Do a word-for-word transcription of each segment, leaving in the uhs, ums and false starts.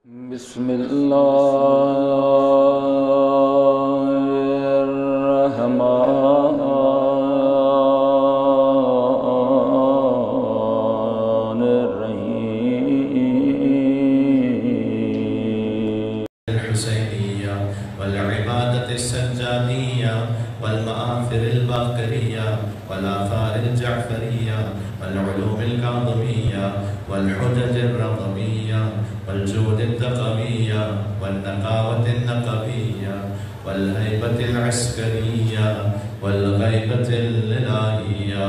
بسم الله الرحمن الرحيم. الحسينية والعبادة السجادية والمآثر الباقرية والآثار الجعفرية والعلوم الكاظمية والحجج الرضمية والجود الدقمية والنقاوة النقبية والهيبة العسكرية والغيبة الإلهية.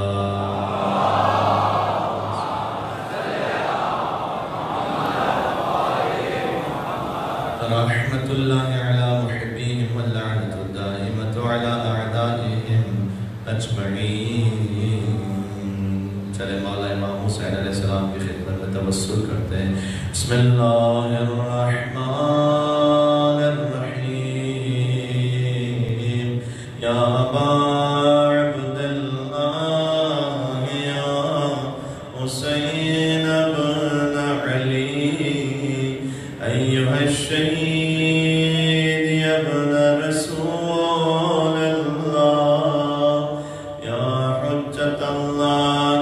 رحمة الله على محبيهم واللعنة الدائمة على أعدائهم أجمعين. چلے مولا امام حسین علیہ السلام کی خدمت میں توسل کرتے ہیں. بسم اللہ الرحمن الرحیم. یا ابا عبد اللہ یا حسین ابن علی ایہا الشہید یا ابن رسول اللہ یا حجت اللہ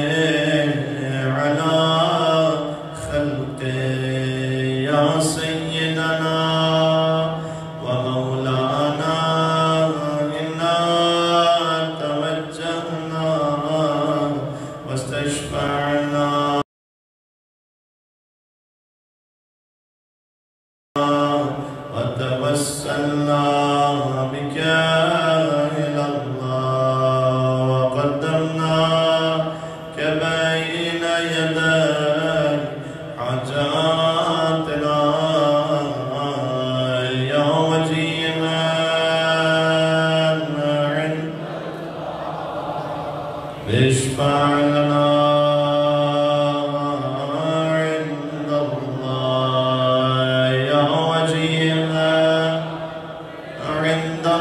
علی خلق یا سیدنا و مولانا انا توجہنا واستشفعنا وتوسلنا بك إلى الله وقدمناك بين يديك حاجاتنا يا وجيها عند اشفع لنا عند الله يا وجيها عند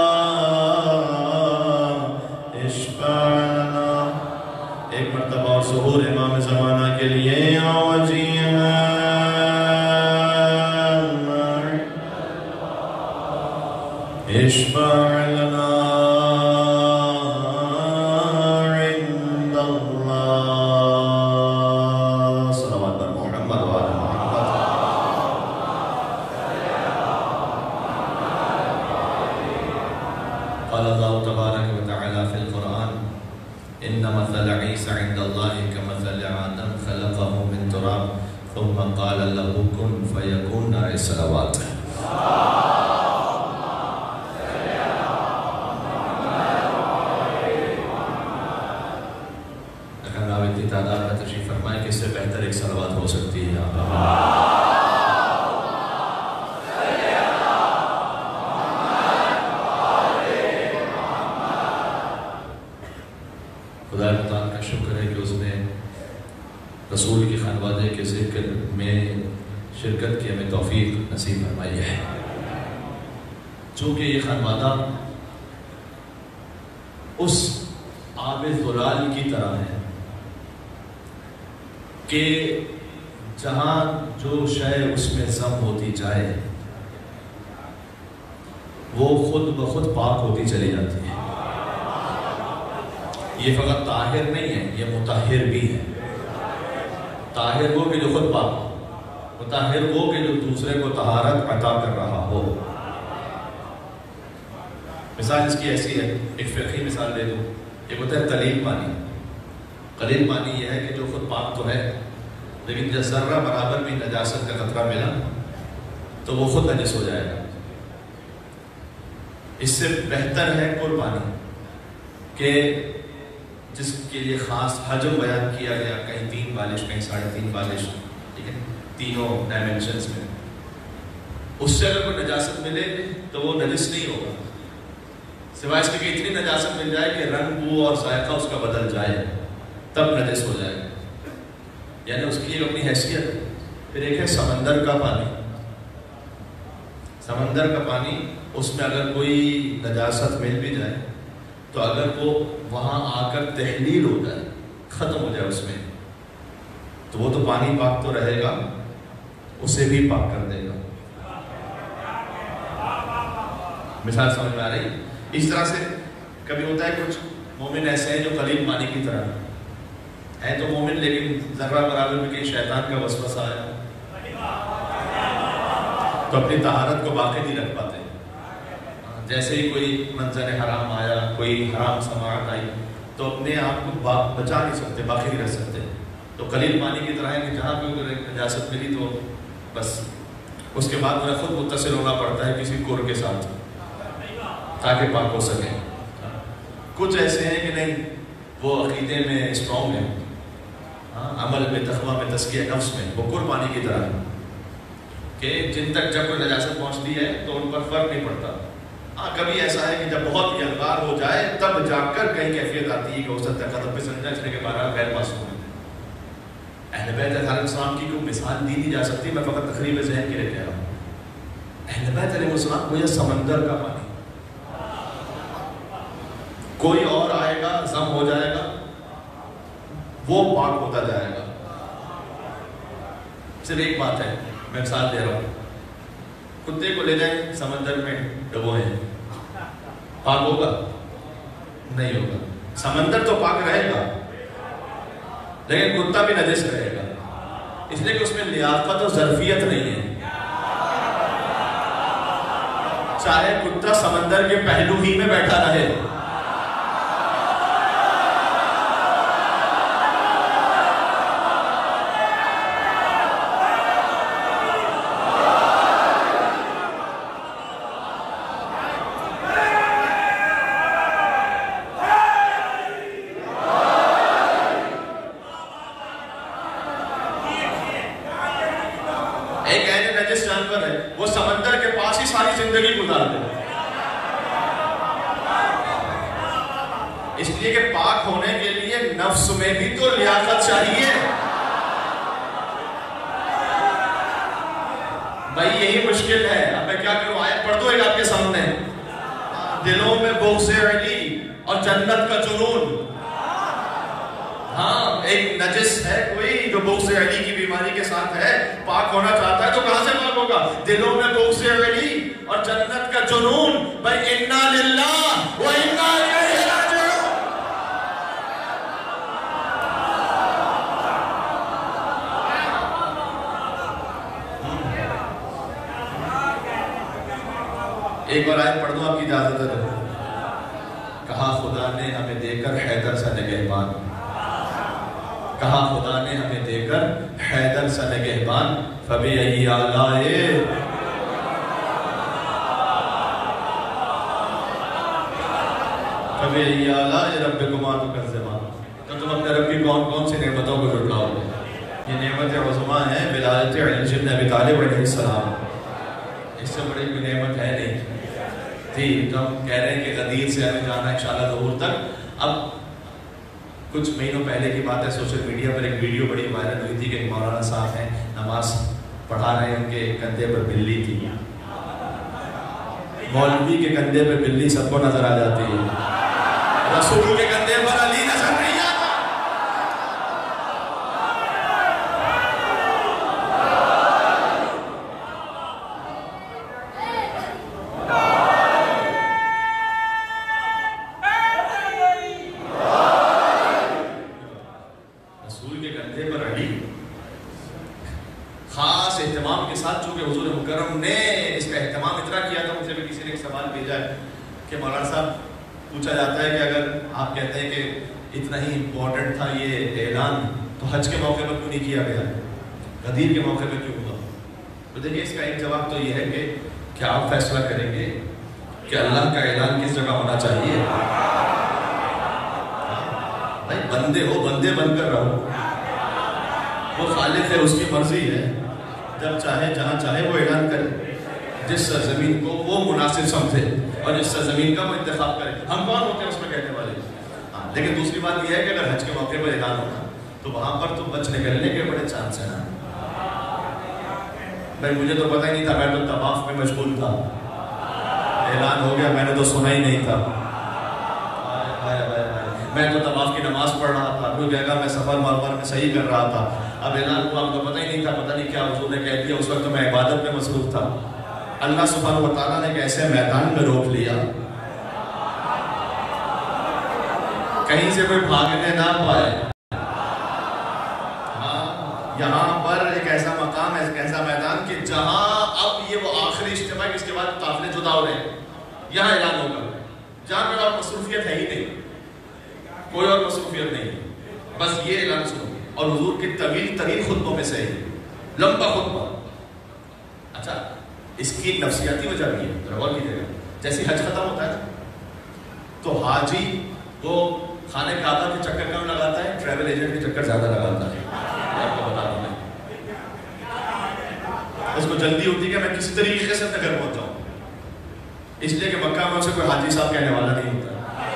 الله اشفع لنا. ایک مرتبہ اور ظہور امام زمانہ کے لیے یا وجیہا اشفع لنا عند اللہ. صلوات بر محمد وعلی محمد. قال الله تبارك وتعالى في القرآن إن مثل عيسى عند الله كمثل آدم خلقه من تراب ثم قال له كن فيكون. صلوات. اگر آپ اتنی تعداد میں تشریف فرمائیں کہ اس سے بہتر ایک صلوات ہو سکتی ہے. خدا تعالیٰ کا شکر ہے کہ اس نے رسول کی خانوادے کے ذکر میں شرکت کی ہمیں توفیق نصیب فرمائی ہے. چونکہ یہ خانوادہ اس آب زلال کی طرح ہے کہ جہاں جو شے اس میں ضم ہوتی جائے وہ خود بخود پاک ہوتی چلی جاتی ہے. یہ فقط طاہر نہیں ہے، یہ مطہر بھی ہے. طاہر وہ کہ جو خود پاک ہو، مطہر وہ کہ جو دوسرے کو طہارت عطا کر رہا ہو. مثال اس کی ایسی ہے، ایک فقہی مثال دے دوں. ایک ہوتا ہے قلیل پانی. قلیل پانی یہ ہے کہ جو خود پاک تو ہے لیکن جب ذرہ برابر بھی نجاست کا خطرہ ملا تو وہ خود نجس ہو جائے گا. اس سے بہتر ہے کل پانی کہ جس کے لیے خاص حجم بیان کیا گیا، کہیں تین بالش کہیں ساڑھے تین بالش، ٹھیک ہے، تینوں ڈائمنشنز میں. اس سے اگر کوئی نجاست ملے تو وہ نجس نہیں ہوگا سوائے اس کے کہ اتنی نجاست مل جائے کہ رنگ بو اور ذائقہ اس کا بدل جائے تب نجس ہو جائے گا. یعنی اس کی ایک اپنی حیثیت ہے. پھر ایک ہے سمندر کا پانی. سمندر کا پانی اس میں اگر کوئی نجاست مل بھی جائے تو اگر وہ وہاں آ کر تحلیل ہو جائے، ختم ہو جائے اس میں، تو وہ تو پانی پاک تو رہے گا، اسے بھی پاک کر دے گا. مثال سمجھ میں آ رہی؟ اس طرح سے کبھی ہوتا ہے کچھ مومن ایسے ہیں جو قلیل پانی کی طرح ہے تو مومن، لیکن ذرہ برابر میں کہیں شیطان کا وسوسہ آیا تو اپنی طہارت کو باقی نہیں رکھ پاتے. جیسے ہی کوئی منظر حرام آیا، کوئی حرام سماعت آئی تو اپنے آپ کو بچا نہیں سکتے، باقی نہیں رکھ سکتے. تو قلیل پانی کی طرح ہے کہ جہاں پہ نجاست ملی تو بس اس کے بعد انہیں خود متصل ہونا پڑتا ہے کسی کور کے ساتھ تاکہ پاک ہو سکے. کچھ ایسے ہیں کہ نہیں، وہ عقیدے میں اسٹرانگ ہیں، عمل میں، تقویٰ میں، تزکیہ نفس میں وہ کور پانی کی طرح ہے کہ جن تک جب کوئی نجاست پہنچتی ہے تو ان پر فرق نہیں پڑتا. ہاں کبھی ایسا ہے کہ جب بہت یلغار ہو جائے تب جا کر کہیں کیفیت آتی ہے کہ ہو سکتا ہے قدم پہ سمجھا چلے کے بارہ غیر معصوم ہے. اہل بیت علیہ السلام کی کوئی مثال دی نہیں جا سکتی، میں فقط تقریب ذہن کے لیے کہہ رہا ہوں. اہل بیت علیہ السلام کو یہ سمندر کا پانی، کوئی اور آئے گا ضم ہو جائے گا، وہ پاک ہوتا جائے گا. صرف ایک بات ہے، میں مثال دے رہا ہوں. کتے کو لے جائیں سمندر میں ڈبوئے، پاک ہوگا؟ نہیں ہوگا. سمندر تو پاک رہے گا لیکن کتا بھی نجس رہے گا، اس لیے کہ اس میں لیاقت و ظرفیت نہیں ہے. چاہے کتا سمندر کے پہلو ہی میں بیٹھا رہے، وہ سمندر کے پاس ہی ساری زندگی گزار دے. اس لیے کہ پاک ہونے کے لیے نفس میں بھی تو لیاقت چاہیے. بھائی یہی مشکل ہے. اب میں کیا کروں، آیت پڑھ دوں ایک آپ کے سامنے. دلوں میں بغض علی اور جنت کا جنون. ہاں ایک نجس ہے کوئی جو بغض علی کی بیماری کے ساتھ ہے، پاک ہونا چاہتا ہے تو کہاں سے پاک ہوگا؟ دلوں میں بغض علی اور جنت کا جنون. بھائی انا للہ و انا الیہ راجعون. ایک بار آیت پڑھ دوں آپ کی اجازت ہے. کہا خدا نے ہمیں دے کر حیدر سا نگہبان، کہا خدا نے ہمیں دے کر حیدر سا نگہبان. فَبِأَيِّ آلَاءِ فَبِأَيِّ آلَاءِ رَبِّكُمَا تُكَذِّبَانِ. تو تم اپنے رب کی کون کون سی نعمتوں کو جھٹلاؤ گے؟ یہ نعمت عظمیٰ ہے ولایت علی بن ابی طالب علیہ السلام. اس سے بڑی کوئی نعمت ہے نہیں تھی. تو ہم کہہ رہے ہیں کہ غدیر سے ہمیں جانا ہے انشاءاللہ ظہور تک. اب کچھ مہینوں پہلے کی بات ہے، سوشل میڈیا پر ایک ویڈیو بڑی وائرل ہوئی تھی کہ مولانا صاحب ہیں نماز پڑھا رہے ہیں، ان کے کندھے پر بلی تھی. مولوی کے کندھے پر بلی سب کو نظر آ جاتی ہے، رسول کے کندھے پر علی نظر نہیں آتا. خاص اہتمام کے ساتھ، چونکہ حضور مکرم نے اس کا اہتمام اتنا کیا تھا. مجھے بھی کسی نے ایک سوال بھیجا ہے کہ مولانا صاحب پوچھا جاتا ہے کہ اگر آپ کہتے ہیں کہ اتنا ہی امپورٹنٹ تھا یہ اعلان تو حج کے موقع پر کیوں نہیں کیا گیا، غدیر کے موقع پر کیوں ہوا؟ تو دیکھیے اس کا ایک جواب تو یہ ہے کہ کیا آپ فیصلہ کریں گے کہ اللہ کا اعلان کس جگہ ہونا چاہیے؟ بھائی بندے ہو، بندے بن کر رہو. وہ خالق ہے، اس کی مرضی ہے، جب چاہے جہاں چاہے وہ اعلان کرے، جس سرزمین کو وہ مناسب سمجھے اور جس سرزمین کا وہ انتخاب کرے. ہم کون ہوتے ہیں اس میں کہنے والے؟ ہاں لیکن دوسری بات یہ ہے کہ اگر حج کے موقع پر اعلان ہونا تو وہاں پر تو بچ نکلنے کے بڑے چانس ہیں نا. بھائی مجھے تو پتہ ہی نہیں تھا، میں تو طواف میں مشغول تھا، اعلان ہو گیا میں نے تو سنا ہی نہیں تھا. میں تو طواف کی نماز پڑھ رہا تھا، کوئی کہے گا میں سفر مروہ میں صحیح کر رہا تھا. اب اعلان ہوا، آپ کو پتہ ہی نہیں تھا، پتہ نہیں کیا حضور نے کہہ دیا، اس وقت میں عبادت میں مصروف تھا. اللہ سبحانہ و تعالیٰ نے ایک ایسے میدان میں روک لیا کہیں سے کوئی بھاگنے نہ پائے. ہاں یہاں پر ایک ایسا مقام ہے، ایک ایسا میدان کہ جہاں اب یہ وہ آخری اجتماع ہے، اس کے بعد قافلے جدا ہو رہے ہیں، یہاں اعلان ہوگا، جہاں پہ اور مصروفیت ہے ہی نہیں، کوئی اور مصروفیت نہیں، بس یہ اعلان سنو. اور حضور کے طویل ترین خطبوں میں سے ہے، لمبا خطبہ. اچھا اس کی ایک نفسیاتی وجہ بھی ہے، غور کیجیے گا. جیسے حج ختم ہوتا ہے تو حاجی وہ خانہ کعبہ کے چکر کم لگاتا ہے، ٹریول ایجنٹ کے چکر زیادہ لگاتا ہے. آپ کو بتا دوں میں، اس کو جلدی ہوتی ہے کہ میں کسی طریقے سے اپنے گھر پہنچاؤں، اس لیے کہ مکہ میں اسے کوئی حاجی صاحب کہنے والا نہیں ہوتا.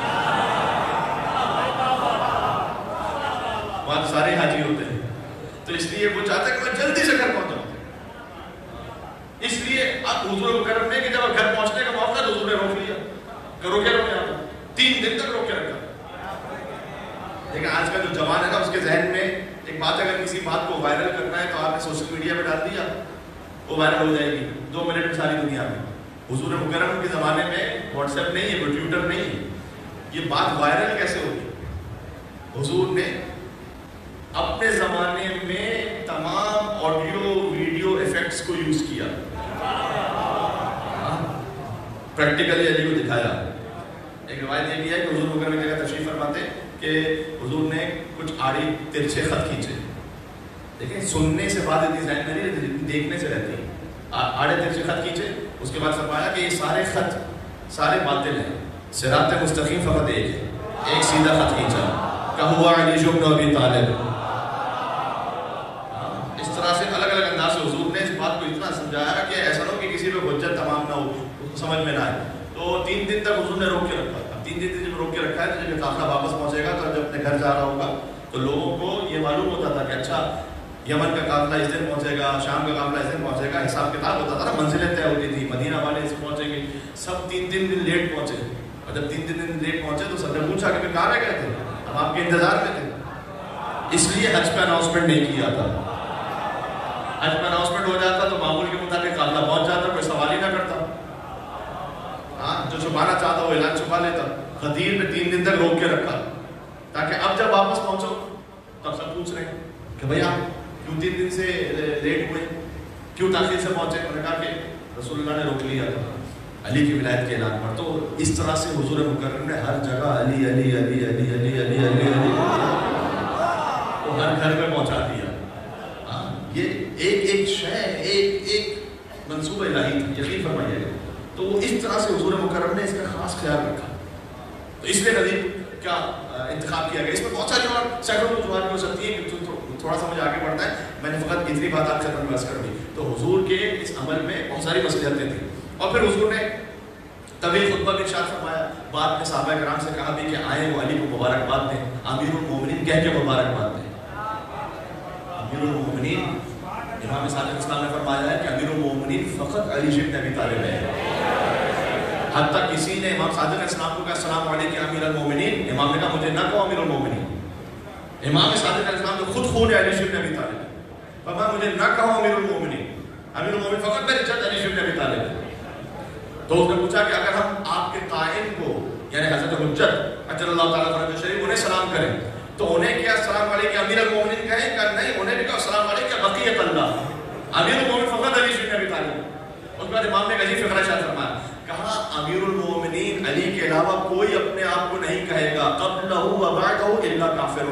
وہاں سارے حاجی ہوتے ہیں، تو اس لیے وہ چاہتا ہے کہ میں جلدی سے گھر پہنچاؤں. اس لیے اب حضور کرم نے کہ جب گھر پہنچنے کا موقع تو حضور نے روک لیا. کرو کیا روکے آپ؟ تین دن تک روک کے رکھا. لیکن آج کا جو جوان ہے نا، اس کے ذہن میں ایک بات، اگر کسی بات کو وائرل کرنا ہے تو آپ نے سوشل میڈیا پہ ڈال دیا، وہ وائرل ہو جائے گی دو منٹ میں ساری دنیا میں. حضور مکرم کے زمانے میں واٹس ایپ نہیں ہے، کوئی ٹویٹر نہیں ہے، یہ بات وائرل کیسے ہوگی؟ حضور نے اپنے زمانے میں تمام آڈیو ویڈیو ایفیکٹس کو یوز کیا، پریکٹیکلی علی کو دکھایا. ایک روایت یہ بھی ہے کہ حضور مکرم کی جگہ تشریف فرماتے کہ حضور نے کچھ آڑی ترچھے خط کھینچے. دیکھیں سننے سے بات اتنی ذہن میں نہیں رہتی، دیکھنے سے رہتی. آڑے ترچھے خط کھینچے، اس کے بعد فرمایا کہ یہ سارے خط سارے باطل ہیں، صراط مستقیم فقط ایک ہے، ایک سیدھا خط کھینچا کہ ہوا علی بن ابی طالب. اس طرح سے الگ الگ انداز سے حضور نے اس بات کو اتنا سمجھایا کہ ایسا نہ ہو کہ کسی پہ حجت تمام نہ ہو، سمجھ میں نہ آئے. تو تین دن تک حضور نے روک کے رکھا. اب تین دن جب روک کے رکھا ہے تو جب قافلہ واپس پہنچے گا تو جب اپنے گھر جا رہا ہوگا تو لوگوں کو یہ معلوم ہوتا تھا کہ اچھا یمن کا قافلہ اس دن پہنچے گا، شام کا قافلہ اس دن پہنچے گا، حساب کتاب ہوتا تھا نا، منزلیں طے ہوتی تھی، مدینہ والے اس پہنچیں گے، سب تین تین دن لیٹ پہنچے. اور جب تین تین دن لیٹ پہنچے تو سب نے پوچھا کہ کہاں رہ گئے تھے، ہم آپ کے انتظار میں تھے. اس لیے حج پہ اناؤنسمنٹ نہیں کیا تھا. حج پہ اناؤنسمنٹ ہو جاتا تو معمول کے مطابق قافلہ پہنچ جاتا، کوئی سوال ہی نہ کرتا. ہاں جو چھپانا چاہتا وہ اعلان چھپا لیتا. غدیر میں تین دن تک روک کے رکھا تاکہ اب جب واپس پہنچو تب سب پوچھ رہے ہیں کہ بھئی آپ کیوں تین دن سے لیٹ ہوئے، کیوں تاخیر سے پہنچے. انہوں نے کہا کہ رسول اللہ نے روک لیا تھا علی کی ولایت کے اعلان پر. تو اس طرح سے حضور مکرم نے ہر جگہ علی علی علی علی علی علی علی علی وہ ہر گھر میں پہنچا دیا. یہ ایک ایک شے، ایک ایک منصوبہ الہی تھا، یقین فرمائیے گا. تو وہ اس طرح سے حضور مکرم نے اس کا خاص خیال رکھا. تو اس لیے غریب کا انتخاب کیا گیا. اس میں بہت ساری اور سینکڑوں وجوہات بھی ہو سکتی ہے کہ تھوڑا سا مجھے آگے بڑھتا ہے، میں نے فقط اتنی بات آپ کے ساتھ بحث کر دی. تو حضور کے اس عمل میں بہت ساری مصلحتیں تھیں. اور پھر حضور نے طویل خطبہ بھی ارشاد فرمایا. بعد میں صحابہ کرام سے کہا بھی کہ آئیں وہ علی کو مبارکباد دیں، امیر المومنین کہہ کے مبارکباد دیں. امیر المومنین، امام صادق اسلام نے فرمایا ہے کہ امیر المومنین فقط علی بن ابی طالب ہے. حتیٰ کسی نے امام صادق اسلام کو کہا السلام علیکم امیر المومنین، امام نے کہا مجھے نہ کہو امیر المومنین. امام صادق اسلام جو خود خون ہے علی بن ابی طالب، فرمایا مجھے نہ کہو امیر المومنین، امیر المومنین فقط میرے جد علی بن ابی طالب ہے. تو اس نے پوچھا کہ اگر ہم آپ کے قائم کو یعنی حضرت حجت اجل اللہ تعالیٰ فرج شریف انہیں سلام کریں تو انہیں کیا السلام علیکم امیر المومنین کہیں کہ نہیں، انہیں بھی کہا السلام علیکم بقیت اللہ، امیر المومنین فقط علی بن ابی طالب. اس کے بعد امام نے ایک عجیب فقرہ ارشاد فرمایا، کہا امیر المومنین علی کے علاوہ کوئی اپنے آپ کو نہیں کہے گا قبلہ و بعدہ الا کافر.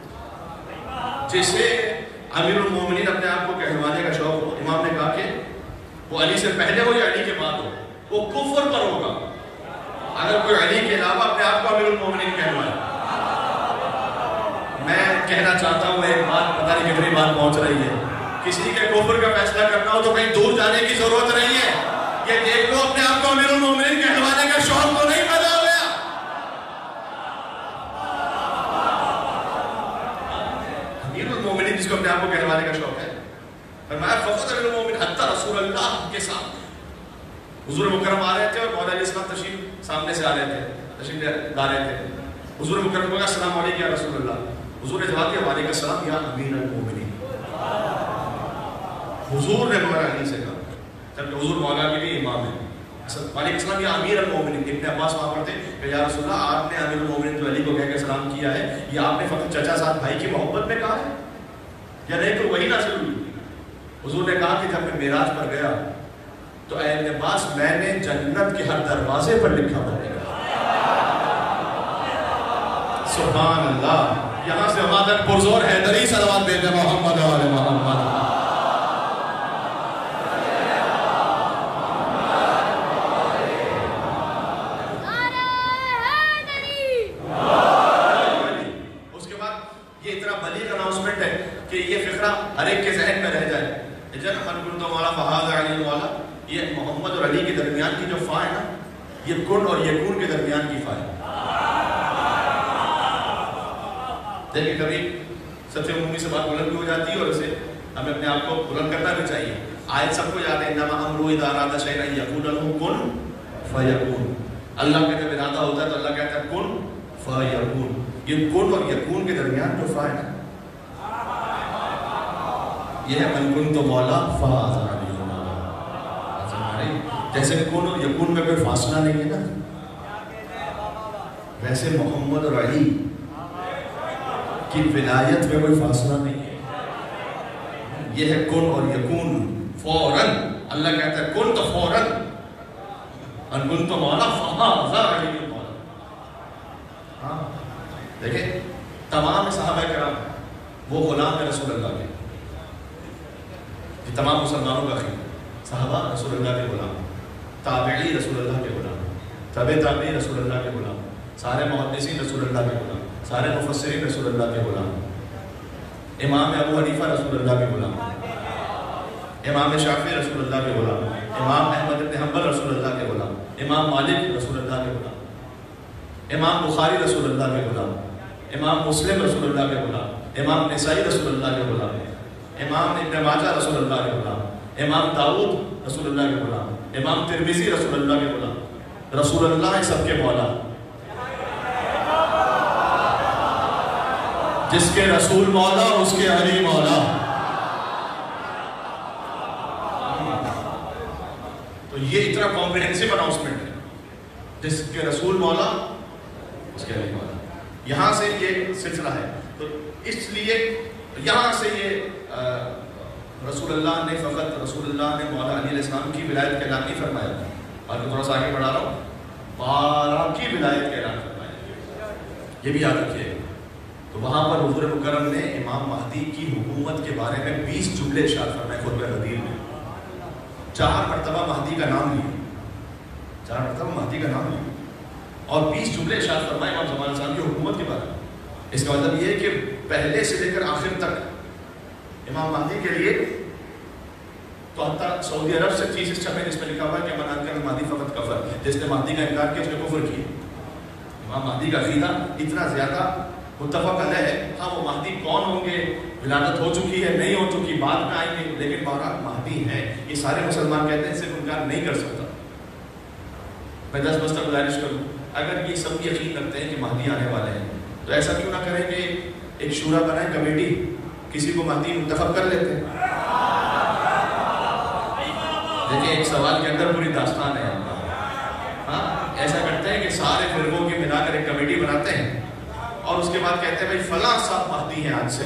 جسے امیر المومنین اپنے آپ کو کہلوانے کا شوق ہو، امام نے کہا کہ وہ علی سے پہلے ہو یا علی کے بعد ہو، وہ کفر پر ہوگا اگر کوئی علی کے علاوہ اپنے آپ کو امیر المومنین کہلوائے. میں کہنا چاہتا ہوں ایک بات، پتہ نہیں کتنی بات پہنچ رہی ہے، کسی کے کفر کا فیصلہ کرنا ہو تو کہیں دور جانے کی ضرورت نہیں ہے. یہ دیکھ لو اپنے آپ کو امیر المومنین کہلوانے کا شوق تو نہیں پیدا ہو گیا. امیر المومنین جس کو اپنے آپ کو کہلوانے کا شوق ہے، فرمایا فقط امیر المومنین حتی رسول اللہ کے ساتھ. حضور مکرم آ رہے تھے اور مولا علیہ السلام تشریف سامنے سے آ رہے تھے، تشریف لا رہے تھے. حضور مکرم کو کہا السلام علیکم یا رسول اللہ. حضور نے جواب دیا وعلیکم السلام یا امیر المومنین. حضور نے مولا علی سے کہا، جبکہ حضور مولا کے بھی امام ہے. مالک اسلام یا امیر المومنین. ابن عباس وہاں پر تھے کہ یا رسول اللہ آپ نے امیر المومنین جو علی کو کہہ کے سلام کیا ہے یہ آپ نے فقط چچا صاحب بھائی کی محبت میں کہا ہے یا نہیں تو وہی نازل ہوئی؟ حضور نے کہا کہ جب میں معراج پر گیا تو اے ابن عباس میں نے جنت کے ہر دروازے پر لکھا پڑھے گا. سبحان اللہ. یہاں سے وہاں تک پرزور حیدری صلوات بھیجے محمد و آل محمد. اس کے بعد یہ اتنا بلیغ اناؤنسمنٹ ہے کہ یہ فقرہ ہر ایک کے ذہن میں رہ جائے. من کنت مولا فہذا علی مولا. یہ محمد اور علی کے درمیان کی جو فا ہے نا یہ کن اور یکون کے درمیان کی فا ہے. دیکھیں کبھی سب سے عمومی سے بات بلند بھی ہو جاتی ہے اور اسے ہمیں اپنے آپ کو بلند کرنا بھی چاہیے. آیت سب کو یاد ہے انما امرؤ اذا اراد شیئا ان یقول له کن فیکون. اللہ کا جب ارادہ ہوتا ہے تو اللہ کہتا ہے کن فیکون. یہ کن اور یکون کے درمیان جو فا ہے نا یہ ہے من کنت مولا فہذا علی مولا. جیسے کن اور یکون میں کوئی فاصلہ نہیں ہے نا ویسے محمد اور علی کی ولایت میں کوئی فاصلہ نہیں ہے. یہ ہے کن اور یکون فوراً. اللہ کہتا ہے کن تو فوراً ان کن تو مولا فہذا علی مولا. ہاں دیکھیں تمام صحابہ کرام وہ غلام ہے رسول اللہ کے. یہ تمام مسلمانوں کا خیر صحابہ رسول اللہ کے غلام، تابعی رسول اللہ کے غلام، تبع تابعی رسول اللہ کے غلام، سارے محدثین رسول اللہ کے غلام، سارے مفسرین رسول اللہ کے غلام. امام ابو حنیفہ رسول اللہ کے غلام، امام شافعی رسول اللہ کے غلام، امام احمد بن حنبل رسول اللہ کے غلام، امام مالک رسول اللہ کے غلام، امام بخاری رسول اللہ کے غلام، امام مسلم رسول اللہ کے غلام، امام نسائی رسول اللہ کے غلام، امام ابن ماجہ رسول اللہ کے غلام، امام داؤد رسول اللہ کے غلام، امام ترمذی رسول اللہ کے غلام. رسول اللہ سب کے مولا. جس کے رسول مولا اس کے علی مولا. تو یہ اتنا کمپریہنسو اناؤنسمنٹ ہے. جس کے رسول مولا اس کے علی مولا. یہاں سے یہ سلسلہ ہے. تو اس لیے یہاں سے یہ رسول اللہ نے فقط رسول اللہ نے مولا علی علیہ السلام کی ولایت کا اعلان نہیں فرمایا. اور میں تھوڑا سا آگے بڑھا رہا ہوں. بارہ کی ولایت کا اعلان فرمایا. یہ بھی یاد رکھیے. تو وہاں پر حضور مکرم نے امام مہدی کی حکومت کے بارے میں بیس جملے ارشاد فرمائے خطبہ غدیر میں. چار مرتبہ مہدی کا نام لیا. چار مرتبہ مہدی کا نام لیا اور بیس جملے ارشاد فرمائے امام زمان صاحب کی حکومت کے بارے میں. اس کا مطلب یہ ہے کہ پہلے سے لے کر آخر تک امام مہدی کے لیے تو حتیٰ سعودی عرب سے تھیسس چھپے جس میں لکھا ہوا ہے کہ من انکر المہدی فقط کفر. جس نے مہدی کا انکار کیا اس نے کفر کیا. امام مہدی کا عقیدہ اتنا زیادہ متفق علیہ ہے. ہاں وہ مہدی کون ہوں گے، ولادت ہو چکی ہے نہیں ہو چکی بعد میں آئیں گے، لیکن بہرحال مہدی ہیں. یہ سارے مسلمان کہتے ہیں صرف انکار نہیں کر سکتا. میں دس بستہ گزارش کروں اگر یہ سب یقین رکھتے ہیں کہ مہدی آنے والے ہیں تو ایسا کیوں نہ کریں کہ ایک شورا بنائیں کمیٹی کسی کو مہدی منتخب کر لیتے ہیں. دیکھیں ایک سوال کے اندر پوری داستان ہے. ہاں ایسا کرتے ہیں کہ سارے فرقوں کے ملا کر ایک کمیٹی بناتے ہیں اور اس کے بعد کہتے ہیں بھائی فلاں صاحب مہدی ہیں آج سے.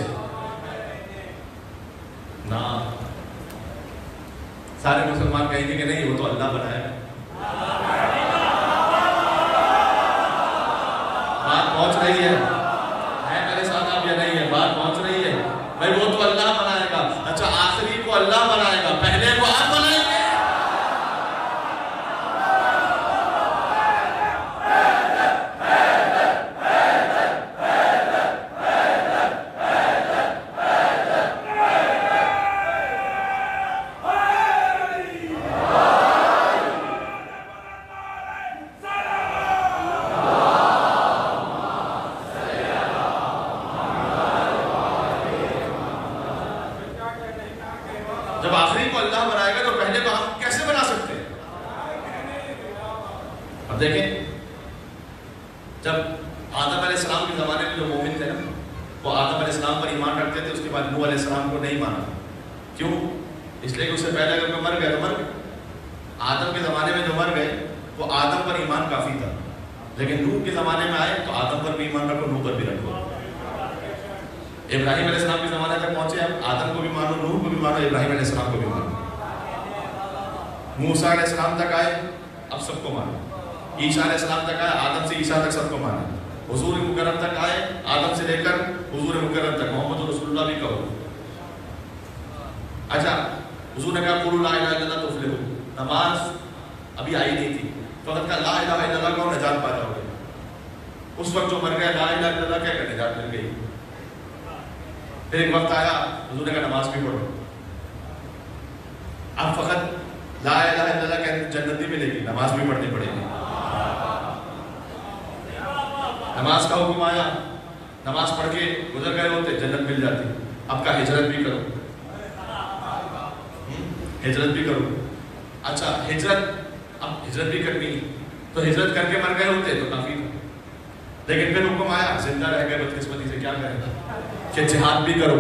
نہ سارے مسلمان کہیں گے کہ نہیں وہ تو اللہ بنایا. بات پہنچ رہی ہے میرے ساتھ آپ یا نہیں ہے؟ بات پہنچ رہی ہے بھائی وہ تو اللہ بنائے گا. اچھا آخری کو اللہ بنائے گا، پہلے کو آپ بنائیں گے. جب آخری کو اللہ بنائے گا تو پہلے کو آپ کیسے بنا سکتے ہیں؟ اب دیکھیں جب آدم علیہ السلام کے زمانے میں جو مومن تھے نا وہ آدم علیہ السلام پر ایمان رکھتے تھے، اس کے بعد نوح علیہ السلام کو نہیں مانا. کیوں؟ اس لیے کہ اس سے پہلے اگر کوئی مر گیا تو مر گیا. آدم کے زمانے میں جو مر گئے وہ آدم پر ایمان کافی تھا، لیکن نوح کے زمانے میں آئے تو آدم پر بھی ایمان رکھو، نوح پر بھی رکھو. ابراہیم علیہ السلام کے زمانے تک پہنچے، اب آدم کو بھی مانو، نوح کو بھی مانو، ابراہیم علیہ السلام کو بھی مانو. موسیٰ علیہ السلام تک آئے، اب سب کو مانو. عیسیٰ علیہ السلام تک آئے، آدم سے عیسیٰ تک سب کو مانا. حضور مکرم تک آئے، آدم سے لے کر حضور مکرم تک، محمد رسول اللہ بھی کہو. اچھا، حضور نے کہا قولوا لا الہ الا اللہ تفلحوا. نماز ابھی آئی نہیں تھی، فقط کہا لا الہ الا اللہ کہو نجات پا جاؤ گے. اس وقت جو مر گیا لا الہ الا اللہ کہہ کر نجات مل گئی. پھر ایک وقت آیا حضور نے کہا نماز بھی پڑھو. اب فقط لا الہ الا اللہ کہتے جنت بھی ملے گی، نماز بھی پڑھنی پڑے گی. نماز کا حکم آیا، نماز پڑھ کے گزر گئے ہوتے جنت مل جاتی. اب کا ہجرت بھی کرو، ہجرت بھی کرو. اچھا ہجرت، اب ہجرت بھی کرنی تو ہجرت کر کے مر گئے ہوتے تو کافی تھا. لیکن پھر حکم آیا، زندہ رہ گئے بدقسمتی سے کیا کریں کہ جہاد بھی کرو.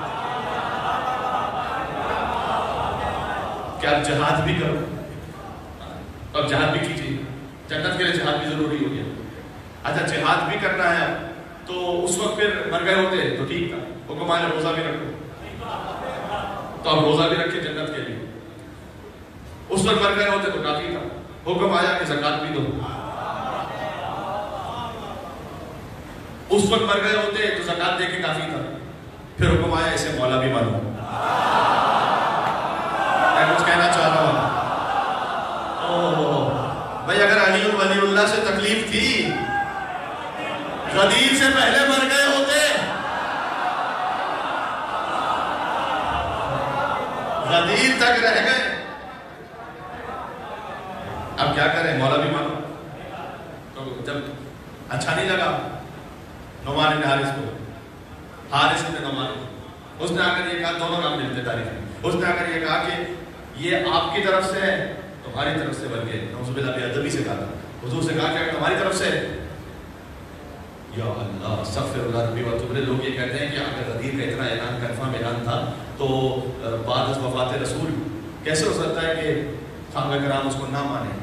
کیا جہاد بھی کرو، اب جہاد بھی کیجیے. جنت کے لیے جہاد بھی ضروری ہو گیا. اچھا جہاد بھی کرنا ہے تو اس وقت پھر مر گئے ہوتے تو ٹھیک تھا، حکم آیا روزہ بھی رکھو تو اب روزہ بھی رکھے جنت کے لیے. اس وقت مر گئے ہوتے تو کافی تھا، حکم آیا کہ زکات بھی دو. اس وقت مر گئے ہوتے تو زکات دے کے کافی تھا، پھر حکم آیا اسے مولا بھی مانو. میں کچھ کہنا چاہ رہا ہوں بھائی، اگر علی ولی اللہ سے تکلیف تھی، غدیر سے پہلے مر گئے ہوتے، غدیر تک رہ گئے. اب کیا کریں، مولا بھی مانو. تو جب اچھا نہیں لگا نعمان بن حارث کو، حارث بن نعمان، اس نے آ کر یہ کہا، دونوں نام ملتے تاریخ میں، اس نے آ کر یہ کہا کہ یہ آپ کی طرف سے ہے تمہاری طرف سے، بلکہ نعوذ باللہ بے ادبی سے کہا تھا. حضور سے کہا کہ اگر تمہاری طرف سے، یا اللہ استغفر اللہ ربی واتوب الیہ. لوگ یہ کہتے ہیں کہ اگر غدیر کا اتنا اعلان کنفرم اعلان تھا تو بعد از وفات رسول کیسے ہو سکتا ہے کہ صحابہ کرام اس کو نہ مانیں.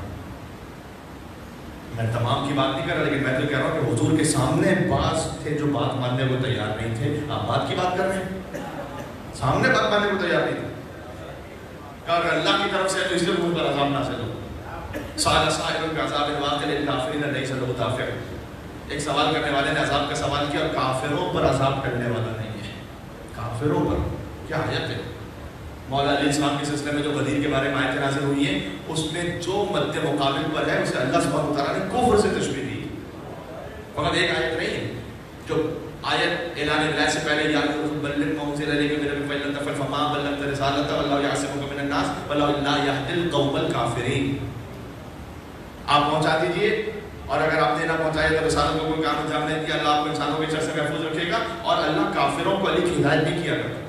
میں تمام کی بات نہیں کر رہا، لیکن میں تو کہہ رہا ہوں کہ حضور کے سامنے بعض تھے جو بات ماننے کو تیار نہیں تھے. آپ بات کی بات کر رہے ہیں، سامنے بات ماننے کو تیار نہیں تھے. کہا اگر اللہ کی طرف سے تو اس لیے حضور پر عذاب نازل ہو. سأل سائل بعذاب واقع للکافرین لیس له دافع. ایک سوال کرنے والے نے عذاب کا سوال کیا اور کافروں پر عذاب کرنے والا نہیں ہے. کافروں پر کیا آیت ہے. مولا علیہ السلام کے سلسلے میں جو غدیر کے بارے میں آیتیں نازل ہوئی ہیں، اس میں جو مد مقابل پر ہے اسے اللہ سبحانہ وتعالیٰ نے کفر سے تشبیہ دی. فقط ایک آیت نہیں ہے جو آیت اعلان ولایت سے پہلے یا بلغ ما انزل الیک من ربک فإن لم تفعل فما بلغت رسالته واللہ یعصمک من الناس واللہ لا یهدی القوم الکافرین. آپ پہنچا دیجئے، اور اگر آپ نے نہ پہنچایا تو رسالت کو کوئی کام انجام نہیں دیا، اللہ آپ کو انسانوں کے شر سے محفوظ رکھے گا. اور اللہ کافروں کو علی کی ہدایت بھی کیا کرتا.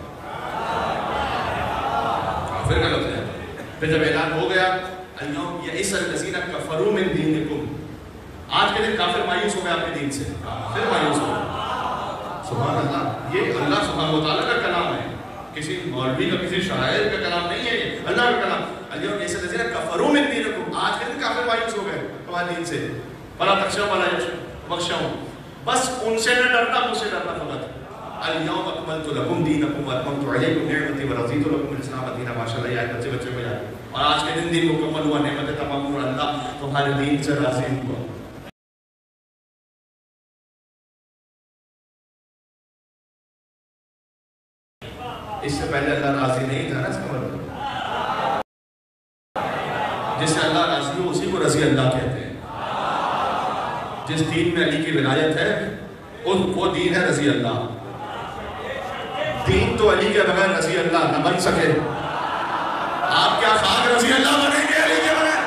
کافر کا لفظ ہے. پھر جب اعلان ہو گیا اليوم یئس الذین کفروا من دینکم، آج کے دن کافر مایوس ہو گئے آپ کے دین سے، پھر مایوس ہو گئے. سبحان اللہ، یہ اللہ سبحانہ وتعالیٰ کا کلام ہے، کسی مولوی کا کسی شاعر کا کلام نہیں ہے، یہ اللہ کا کلام. اليوم یئس الذین کفروا من دینکم، آج کے دن کافر مایوس ہو گئے تمہارے دین سے. فلا تخشوا ولا تخشوا، بس ان سے نہ ڈرنا، مجھ سے ڈرنا. فقط اليوم اکملت لکم دینکم واتممت علیکم نعمتی ورضیت لکم الاسلام دینا. ماشاءاللہ یہ آیت بچے بچے کو یاد. اور آج کے دن دین مکمل ہوا، نعمت تمام، اور اللہ تمہارے دین سے راضی ہوا. اس سے پہلے اللہ راضی نہیں تھا نا، اس کا مطلب جس سے اللہ راضی ہو اسی کو رضی اللہ کہتے ہیں. جس دین میں علی کی ولایت ہے وہ دین ہے رضی اللہ. دین تو علی کے بغیر رضی اللہ نہ بن سکے. آپ کیا خاک رضی اللہ بنیں گے علی کے بغیر؟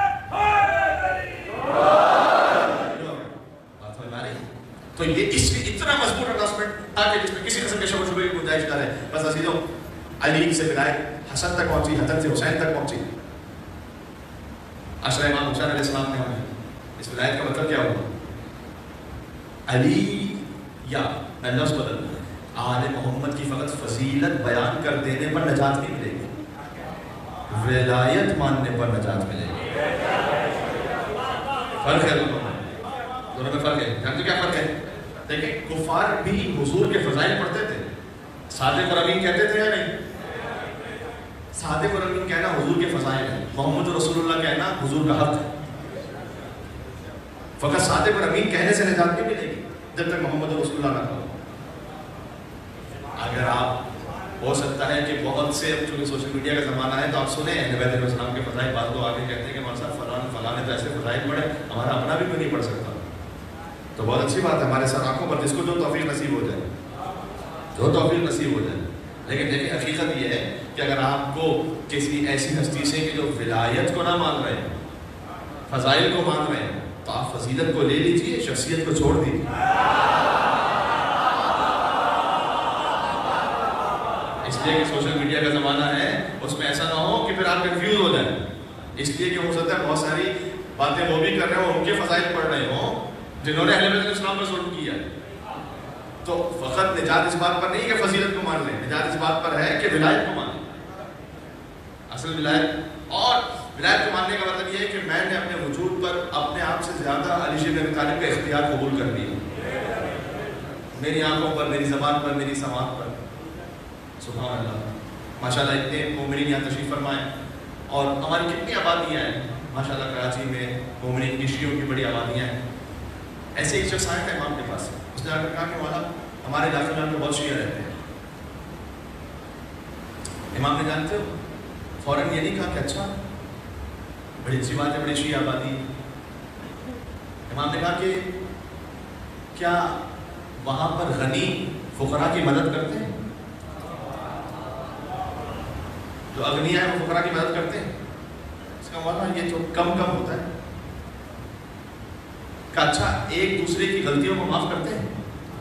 تو یہ اس علی سے ولایت حسن تک پہنچی، حسن سے حسین تک پہنچی. عشرہ امام حسین علیہ السلام نے ہمیں اس ولایت کا مطلب کیا ہوا؟ علی یا میں لفظ بدل دوں، آل محمد کی فقط فضیلت بیان کر دینے پر نجات نہیں ملے گی، ولایت ماننے پر نجات ملے گی. فرق ہے دونوں میں، دونوں میں فرق ہے. جانتے کیا فرق ہے؟ دیکھیں کفار بھی حضور کے فضائل پڑھتے تھے، صادق اور امین کہتے تھے یا نہیں؟ صادق اور امین کہنا حضور کے فضائل ہے، محمد رسول اللہ کہنا حضور کا حق ہے. فقط صادق اور امین کہنے سے نجات نہیں ملے گی جب تک محمد رسول اللہ نہ کہو. اگر آپ ہو سکتا ہے کہ بہت سے اب چونکہ سوشل میڈیا کا زمانہ ہے تو آپ سنیں نبی علیہ السلام کے فضائل، بعض لوگ آگے کہتے ہیں کہ ہمارے ساتھ فلاں فلاں نے تو ایسے فضائل پڑھے، ہمارا اپنا بھی کوئی نہیں پڑھ سکتا. تو بہت اچھی بات ہے، ہمارے ساتھ آنکھوں پر جس کو جو توفیق نصیب ہو جائے، جو توفیق نصیب ہو جائے. لیکن دیکھیں حقیقت یہ ہے کہ اگر آپ کو کسی ایسی ہستی سے کہ جو ولایت کو نہ مان رہے ہیں، فضائل کو مان رہے ہیں، تو آپ فضیلت کو لے لیجئے، شخصیت کو چھوڑ دیجیے. اس لیے کہ سوشل میڈیا کا زمانہ ہے، اس میں ایسا نہ ہو کہ پھر آپ کنفیوز ہو جائیں. اس لیے کہ ہو سکتا ہے بہت ساری باتیں وہ بھی کر رہے ہوں، ان کے فضائل پڑھ رہے ہوں جنہوں نے اہل بیت الاسلام پر ظلم کیا. تو فقط نجات اس بات پر نہیں کہ فضیلت کو مان لیں، نجات اس بات پر ہے کہ ولایت کو مانیں. اصل ولایت اور ولایت کو ماننے کا مطلب یہ ہے کہ میں نے اپنے وجود پر اپنے آپ سے زیادہ علی بن ابی طالب کا اختیار قبول کر لیا، میری آنکھوں پر، میری زبان پر، میری سماعت پر. سبحان اللہ، ماشاءاللہ اتنے مومنین یہاں تشریف فرمائیں. اور ہماری کتنی آبادیاں ہیں ماشاءاللہ، کراچی میں مومنین کی شیعوں کی بڑی آبادیاں ہیں. ایسے ایک شخص آیا تھا امام کے پاس، اس نے آ کر کہا کہ مولا ہمارے علاقے میں بہت شیعہ رہتے ہیں. امام نے جانتے ہو فوراً یہ نہیں کہا کہ اچھا بڑی اچھی بات ہے، بڑی شیعہ آبادی. امام نے کہا کہ کیا وہاں پر غنی فقراء کی مدد کرتے ہیں؟ جو اغنیاء ہیں وہ فقراء کی مدد کرتے ہیں؟ اس کا مطلب یہ تو کم کم ہوتا ہے. کہ اچھا ایک دوسرے کی غلطیوں کو معاف کرتے ہیں؟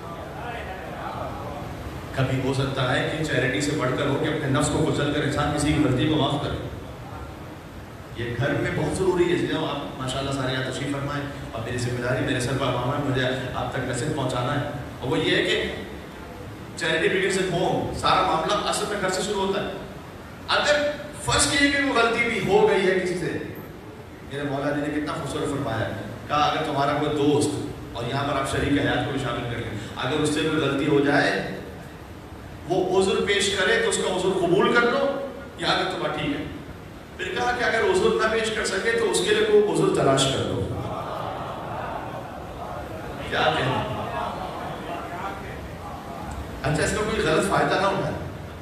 کبھی ہو سکتا ہے کہ چیریٹی سے بڑھ کر ہو کہ اپنے نفس کو کچل کر انسان کسی کی غلطی کو معاف کرے. یہ گھر میں بہت ضروری ہے. جب آپ ماشاءاللہ سارے یہاں تشریف فرمائیں اور میری ذمہ داری میرے سر پر امام ہے، مجھے آپ تک میسج پہنچانا ہے. اور وہ یہ ہے کہ چیریٹی بگنس ایٹ ہوم، سارا معاملہ اصل میں گھر سے شروع ہوتا ہے. اگر فرض کیجیے کہ وہ غلطی بھی ہو گئی ہے کسی سے، میرے مولا جی نے کتنا خوبصورت فرمایا ہے، کہا اگر تمہارا کوئی دوست، اور یہاں پر آپ شریک حیات کو بھی شامل کر لیں، اگر اس سے کوئی غلطی ہو جائے وہ عذر پیش کرے تو اس کا عذر قبول کر لو، یا اگر تمہارا ٹھیک ہے. پھر کہا کہ اگر عذر نہ پیش کر سکے تو اس کے لیے کوئی عذر تلاش کر لو. کیا کہنا؟ اچھا اس کا کوئی غلط فائدہ نہ ہوتا ہے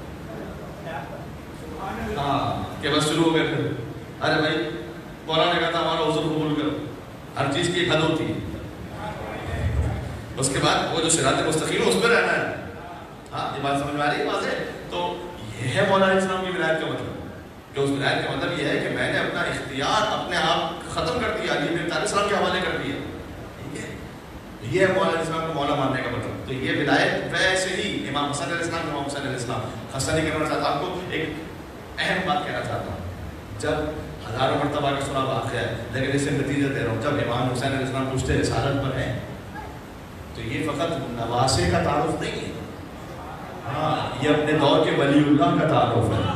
ہاں کہ بس شروع ہو گئے پھر ارے بھائی مولانا نے کہا تھا ہمارا عذر قبول کرو. ہر چیز کی ایک حد ہوتی ہے. اس کے بعد وہ جو صراط مستقیم ہے اس پہ رہنا ہے. ہاں یہ بات سمجھ میں آ رہی ہے واضح؟ تو یہ ہے مولانا اسلام کی ولایت کا مطلب، کہ اس ولایت کا مطلب یہ ہے کہ میں نے اپنا اختیار اپنے آپ ختم کر دیا، علی بن طالب السلام کے حوالے کر دیا. ٹھیک ہے، یہ ہے مولانا اسلام کو مولا ماننے کا مطلب. تو یہ ولایت ویسے ہی امام حسن علیہ السلام، امام حسین علیہ السلام. حسن نہیں کرنا چاہتا، آپ کو ایک اہم بات کہنا چاہتا ہوں. جب ہزاروں مرتبہ کا سنا واقعہ ہے لیکن اس سے نتیجہ دے رہا ہوں، جب امام حسین علیہ السلام پوچھتے رسالت پر ہیں تو یہ فقط نواسے کا تعارف نہیں ہے، ہاں یہ اپنے دور کے ولی اللہ کا تعارف ہے.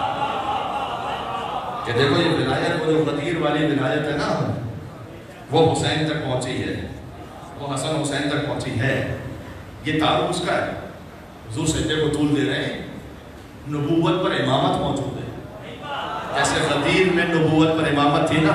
کہ دیکھو یہ ولایت، وہ جو غدیر والی ولایت ہے نا، وہ حسین تک پہنچی ہے، وہ حسن حسین تک پہنچی ہے. یہ تعارف اس کا ہے. حضور سجدے کو طول دے رہے ہیں، نبوت پر امامت موجود ہے. جیسے غدیر میں نبوت پر امامت تھی نا،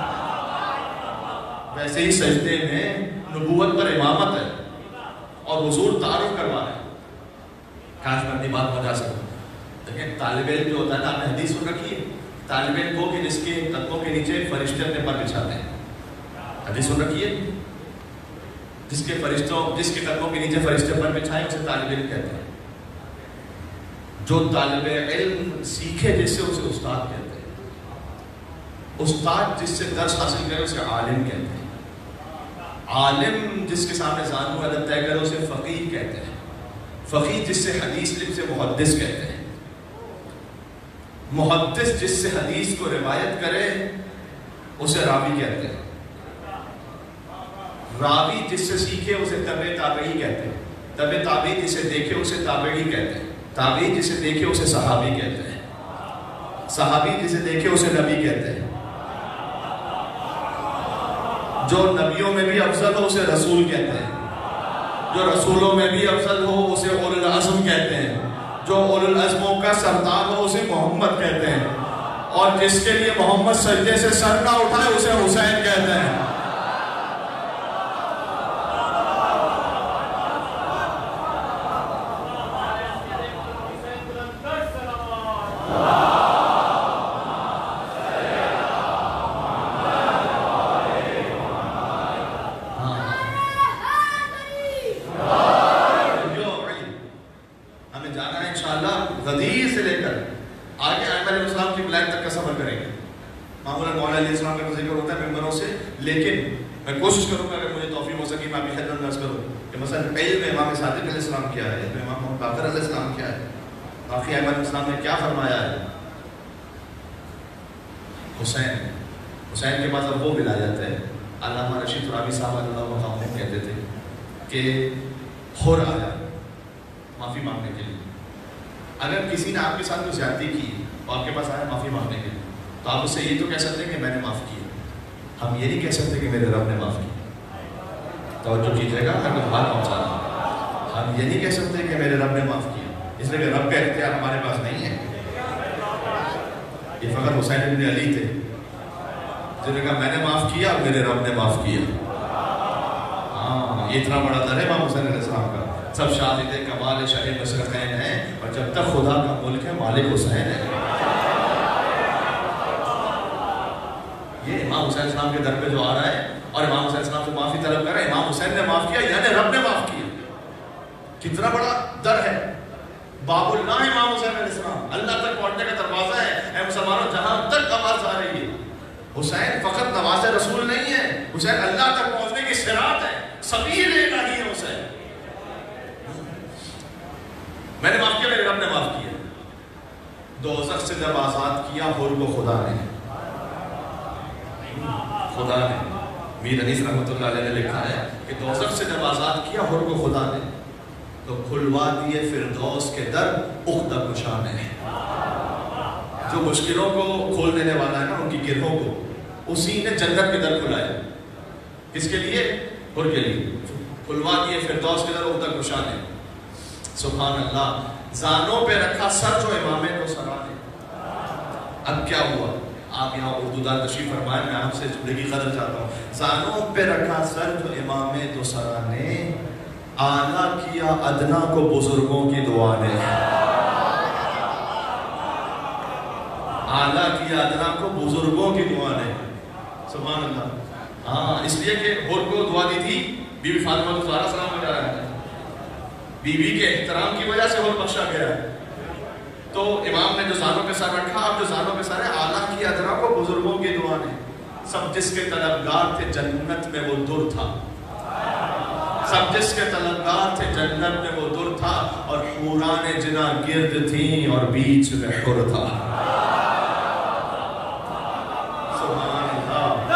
ویسے ہی سجدے میں نبوت پر امامت ہے. اور حضور تعارف کروا رہے ہیں. کاش میں اپنی بات بتا سکوں. دیکھیں طالب علم جو ہوتا ہے نا، آپ نے حدیث سن رکھی ہے طالب علم کو کہ جس کے قدموں کے نیچے فرشتے اپنے پر بچھاتے ہیں. حدیث سن رکھی ہے؟ جس کے فرشتوں جس کے قدموں کے نیچے فرشتے پر بچھائے اسے طالب علم کہتے ہیں. جو طالب علم سیکھے جس سے اسے استاد کہتے ہیں. استاد جس سے درس حاصل کرے اسے عالم کہتے ہیں. عالم جس کے سامنے زانو ادب طے کرے اسے فقیہ کہتے ہیں. فقیہ جس سے حدیث علم سے محدث کہتے ہیں. محدث جس سے حدیث کو روایت کرے اسے راوی کہتے ہیں، راوی جس سے سیکھے اسے تبع تابعی کہتے ہیں، تبع تابعی جسے دیکھے اسے تابعی کہتے ہیں، تابعی جسے دیکھے اسے صحابی کہتے ہیں، صحابی جسے دیکھے اسے نبی کہتے ہیں، جو نبیوں میں بھی افضل ہو اسے رسول کہتے ہیں، جو رسولوں میں بھی افضل ہو اسے اولو العزم کہتے ہیں، جو اولو العزموں کا سردار ہو اسے محمد کہتے ہیں، اور جس کے لیے محمد سجدے سے سر نہ اٹھائے اسے حسین کہتے ہیں۔ کیا فرمایا ہے؟ حسین حسین کے پاس اب وہ ولایت ہے، علامہ رشید ترابی صاحب اللہ مقام کہتے تھے کہ خور آیا معافی مانگنے کے لیے، اگر کسی نے آپ کے ساتھ کوئی زیادتی کی تو آپ کے پاس آیا معافی مانگنے کے لیے تو آپ اس سے یہ تو کہہ سکتے ہیں کہ میں نے معاف کیا، ہم یہ نہیں کہہ سکتے کہ میرے رب نے معاف کیا۔ توجہ کیجیے گا، میں کچھ بات پہنچا رہا ہوں، ہم یہ نہیں کہہ سکتے کہ میرے رب نے معاف کیا، اس لیے کہ رب کا اختیار ہمارے پاس نہیں ہے۔ یہ فقط حسین ابن علی تھے جنہوں نے کہا میں نے معاف کیا اور میرے رب نے معاف کیا۔ ہاں، یہ اتنا بڑا در ہے امام حسین علیہ السلام کا، سب شاہد کمال شاہ مشرقین ہیں اور جب تک خدا کا ملک ہے مالک حسین ہے۔ یہ امام حسین السلام کے در پہ جو آ رہا ہے اور امام حسین السلام سے معافی طلب کر رہا ہے، امام حسین نے معاف کیا یعنی رب نے معاف کیا۔ کتنا بڑا در ہے، باب اللہ امام حسین علیہ السلام، اللہ تک پہنچنے کا دروازہ ہے۔ اے مسلمانوں، جہاں تک آواز آ رہی ہے، حسین فقط نواز رسول نہیں ہے، حسین اللہ تک پہنچنے کی صراط ہے، سبیل الہی ہے حسین۔ میں نے معاف کیا، میرے رب نے معاف کیا۔ دوزخ سے جب آزاد کیا حر کو خدا نے خدا نے میر انیس رحمۃ اللہ علیہ نے لکھا ہے کہ دوزخ سے جب آزاد کیا حر کو خدا نے تو کھلوا دیے فردوس کے در عقدہ گشا نے۔ جو مشکلوں کو کھول دینے والا ہے نا، ان کی گرہوں کو، اسی نے جنت کے در کھلائے۔ کس کے لیے؟ حر کے لیے۔ کھلوا دیے فردوس کے در عقدہ گشا نے۔ سبحان اللہ، زانوں پہ رکھا سر جو امام کو سرا نے۔ اب کیا ہوا؟ آپ یہاں اردو دار تشریف فرمائیں، میں آپ سے جملے کی قدر چاہتا ہوں۔ زانوں پہ رکھا سر جو امام دو سرا نے، آنا کیا ادنا کو بزرگوں کی دعا نے۔ آنا کیا ادنا کو بزرگوں کی دعا نے۔ سبحان اللہ۔ ہاں، اس لیے کہ حر کو دعا دی تھی بی بی فاطمہ زہرا سلام وغیرہ ہے، بی بی کے احترام کی وجہ سے حر بخشا گیا ہے۔ تو امام نے جو زانوں پہ سر رکھا، اب جو زانوں پہ سر ہے، آنا کیا ادنا کو بزرگوں کی دعا نے۔ سب جس کے طلبگار تھے جنت میں وہ در تھا، سب جس کے طلبگار تھے جنت میں وہ در تھا، اور حوران جنا گرد تھیں اور بیچ میں حر تھا۔ سبحان اللہ۔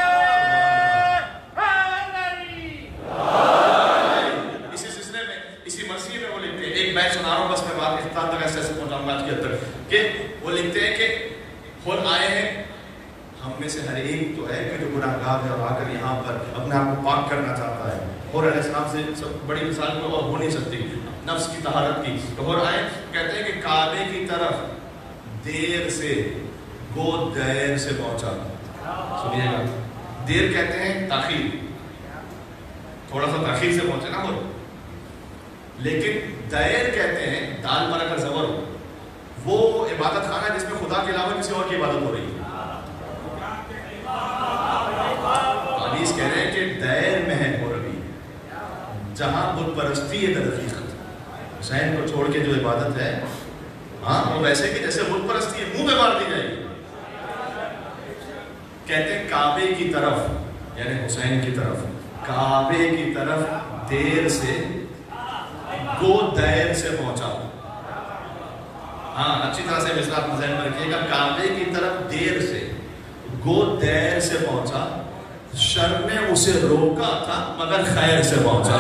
اسی سلسلے میں، اسی مرثیے میں وہ لکھتے ہیں، ایک بیت سنا رہا ہوں، بس میں بات اختتام تک ایسے ایسے پہنچاؤں گا آج کی حد تک، کہ وہ لکھتے ہیں کہ حر آئے ہیں، ہم میں سے ہر ایک تو ہے کہ جو گناہگار ہے اور آ کر یہاں پر اپنے آپ کو پاک کرنا چاہتا ہے۔ حر علیہ السلام سے سب بڑی مثال کوئی اور ہو نہیں سکتی نفس کی طہارت کی۔ تو حر آئے، کہتے ہیں کہ کعبے کی طرف دیر سے گو دیر سے پہنچا۔ سنیے گا، دیر کہتے ہیں تاخیر، تھوڑا سا تاخیر سے پہنچے نا حر، لیکن دیر کہتے ہیں دال پر اگر زبر ہو، وہ عبادت خانہ ہے جس میں خدا کے علاوہ کسی اور کی عبادت ہو رہی ہے۔ حدیث کہہ رہے ہیں کہ دیر میں ہے حر بھی، جہاں بت پرستی ہے در حقیقت۔ حسین کو چھوڑ کے جو عبادت ہے، ہاں وہ ویسے کہ جیسے بت پرستی ہے، منہ پہ مار دی جائے گی۔ کہتے ہیں کعبے کی طرف، یعنی حسین کی طرف، کعبے کی طرف دیر سے گو دیر سے پہنچا۔ ہاں اچھی طرح سے مثال آپ ذہن میں رکھیے گا. کعبے کی طرف دیر سے گو دیر سے پہنچا, شر نے اسے روکا تھا مگر خیر سے پہنچا.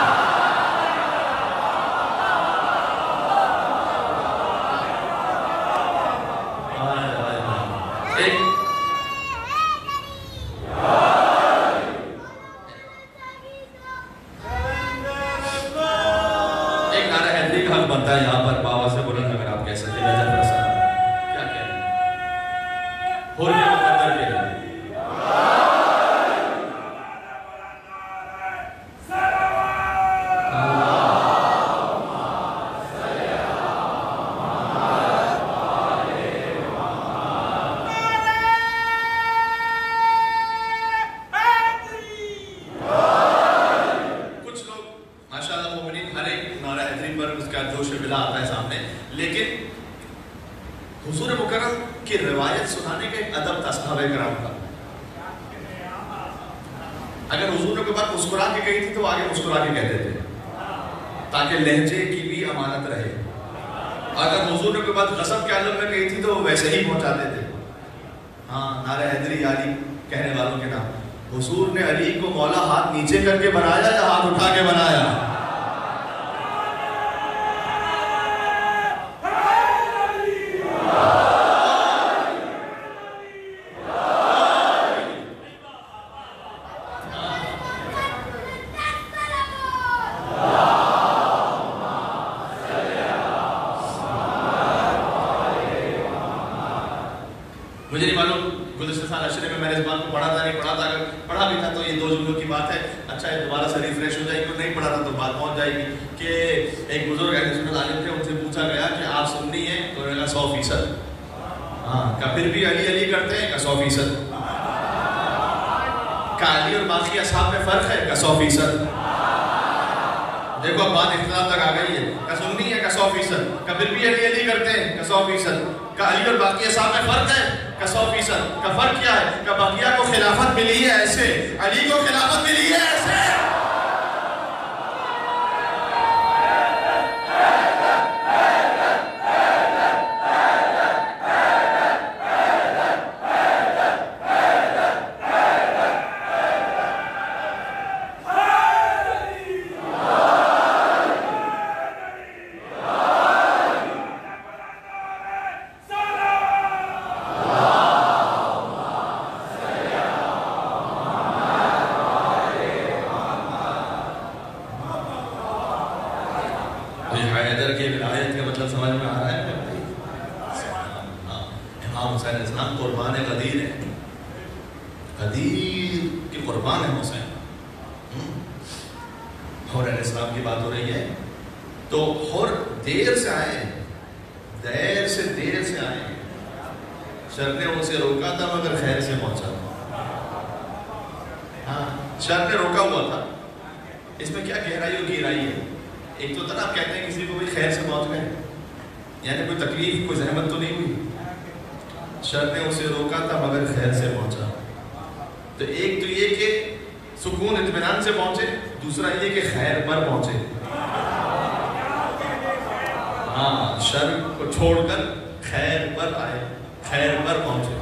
ایک ایک نعرہ حیدری کا حق بنتا ہے یہاں پر بابا سے بلند اگر آپ کہہ سکتے ہیں. کیا کہہ رہے ہیں ہو رہے ہیں مقدر کے لیے. لیکن حضور مکرم کی روایت سنانے کا ایک ادب تھا صحابہ کرام کا. اگر حضور نے کوئی بات مسکرا کے کہی تھی تو آگے مسکرا کے کہتے تھے تاکہ لہجے کی بھی امانت رہے. اگر حضور نے کوئی بات غصب کے عالم میں کہی تھی تو ویسے ہی پہنچاتے تھے. ہاں نعرہ حیدری علی کہنے والوں کے نام. حضور نے علی کو مولا ہاتھ نیچے کر کے بنایا یا ہاتھ اٹھا کے بنایا؟ مجھے نہیں معلوم گزشتہ سال عشرے میں میں نے اس بات کو پڑھا تھا نہیں پڑھا تھا. اگر پڑھا بھی تھا تو یہ دو جملوں کی بات ہے. اچھا ہے دوبارہ سے ریفریش ہو جائے گی. نہیں پڑھا تھا تو بات پہنچ جائے گی کہ ایک بزرگ اہل سنت عالم تھے, ان سے پوچھا گیا کہ آپ سنی ہیں؟ تو انہوں نے کہا سو فیصد. ہاں کا پھر بھی علی علی کرتے ہیں؟ کا سو فیصد. کا علی اور باقی اصحاب میں فرق ہے؟ کا سو فیصد. دیکھو اب بات اختلاف تک آ گئی ہے. کا سنی ہے؟ کا سو فیصد. کا پھر بھی علی علی کرتے ہیں؟ کا سو فیصد. کا علی اور باقی اصحاب میں فرق ہے؟ کا سو فیصد. کا فرق کیا ہے؟ کا باقیہ کو خلافت ملی ہے ایسے, علی کو خلافت ملی ہے ایسے. حیدر کی ولایت کا مطلب سمجھ میں آ رہا ہے؟ امام حسین علیہ السلام قربان غدیر ہے. غدیر کے قربان ہے حسین. حور علیہ السلام کی بات ہو رہی ہے تو حور دیر سے آئے, دیر سے دیر سے آئے. شر نے ان سے روکا تھا مگر خیر سے پہنچا. ہاں شر نے روکا ہوا تھا. اس میں کیا گہرائی اور گہرائی ہے؟ ایک تو آپ کہتے ہیں کسی کو بھی خیر سے پہنچ گئے, یعنی کوئی تکلیف کوئی زحمت تو نہیں ہوئی. شر نے اسے روکا تھا مگر خیر سے پہنچا. تو ایک تو یہ کہ سکون اطمینان سے پہنچے, دوسرا یہ کہ خیر پر پہنچے. ہاں شر کو چھوڑ کر خیر پر آئے, خیر پر پہنچے.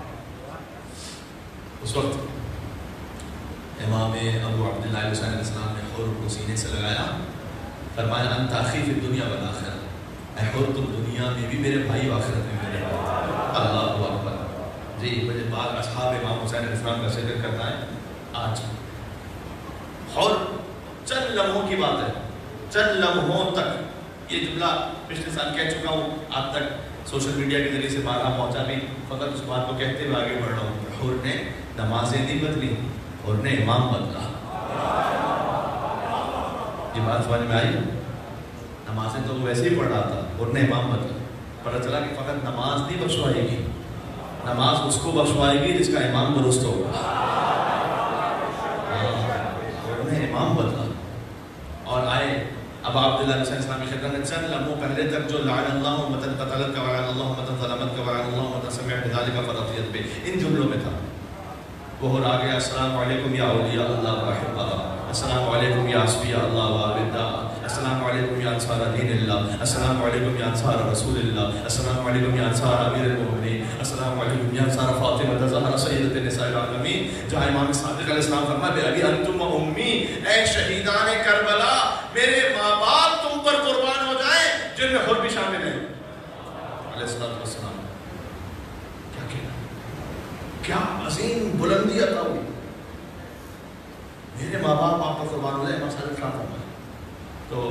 اس وقت امام ابو عبداللہ حسین علیہ السلام نے حور کو سینے سے لگایا, فرمایا انت اخی فی الدنیا والآخرہ, اے حور تم دنیا میں بھی میرے بھائی و آخرت میں میرے بھائی. اللہ اکبر. جی مجھے بعض اصحاب امام حسین علیہ السلام کا ذکر کرنا ہے آج. حور چند لمحوں کی بات ہے, چند لمحوں تک. یہ جملہ پچھلے سال کہہ چکا ہوں, آپ تک سوشل میڈیا کے ذریعے سے بارہا پہنچا بھی, فقط اس بات کو کہتے ہوئے آگے بڑھ رہا ہوں. حور نے نمازیں نہیں بدلی, حور نے امام بدلا. یہ بات سمجھ میں آئی؟ نمازیں تو وہ ویسے ہی پڑھ رہا تھا, اور نے امام بدلا. پتہ چلا کہ فقط نماز نہیں بخشوائے گی, نماز اس کو بخشوائے گی جس کا امام درست ہوگا. اور نے امام بدلا اور آئے. اب عبداللہ حسین اسلامی خدمت میں چند لمحوں پہلے تک جو لعن اللہ متن قتلت کا وعن اللہ متن ظلمت کا وعن اللہ متن سمع بذالک فرضیت پہ, ان جملوں میں تھا. وہ اور آگے السلام علیکم یا اولیاء اللہ و احباء, السلام علیکم یا اصفیاء اللہ و عبداء, السلام علیکم یا انصار دین اللہ، السلام علیکم یا انصار رسول اللہ، السلام علیکم یا انصار امیر المؤمنین، السلام علیکم یا انصار فاطمہ زہرا سیدۃ النساء العالمین، جہاں امام صادق علیہ السلام فرمایا بے ابی انتم و امی، اے شہیدان کربلا میرے ماں باپ تم پر قربان ہو جائیں، جن میں خود بھی شامل ہیں علیہ السلام والسلام۔ کیا کہنا، کیا عظیم بلندی عطا ہوئی، میرے ماں باپ آپ پر قربان ہو جائیں، امام صادق کیا فرمایا۔ تو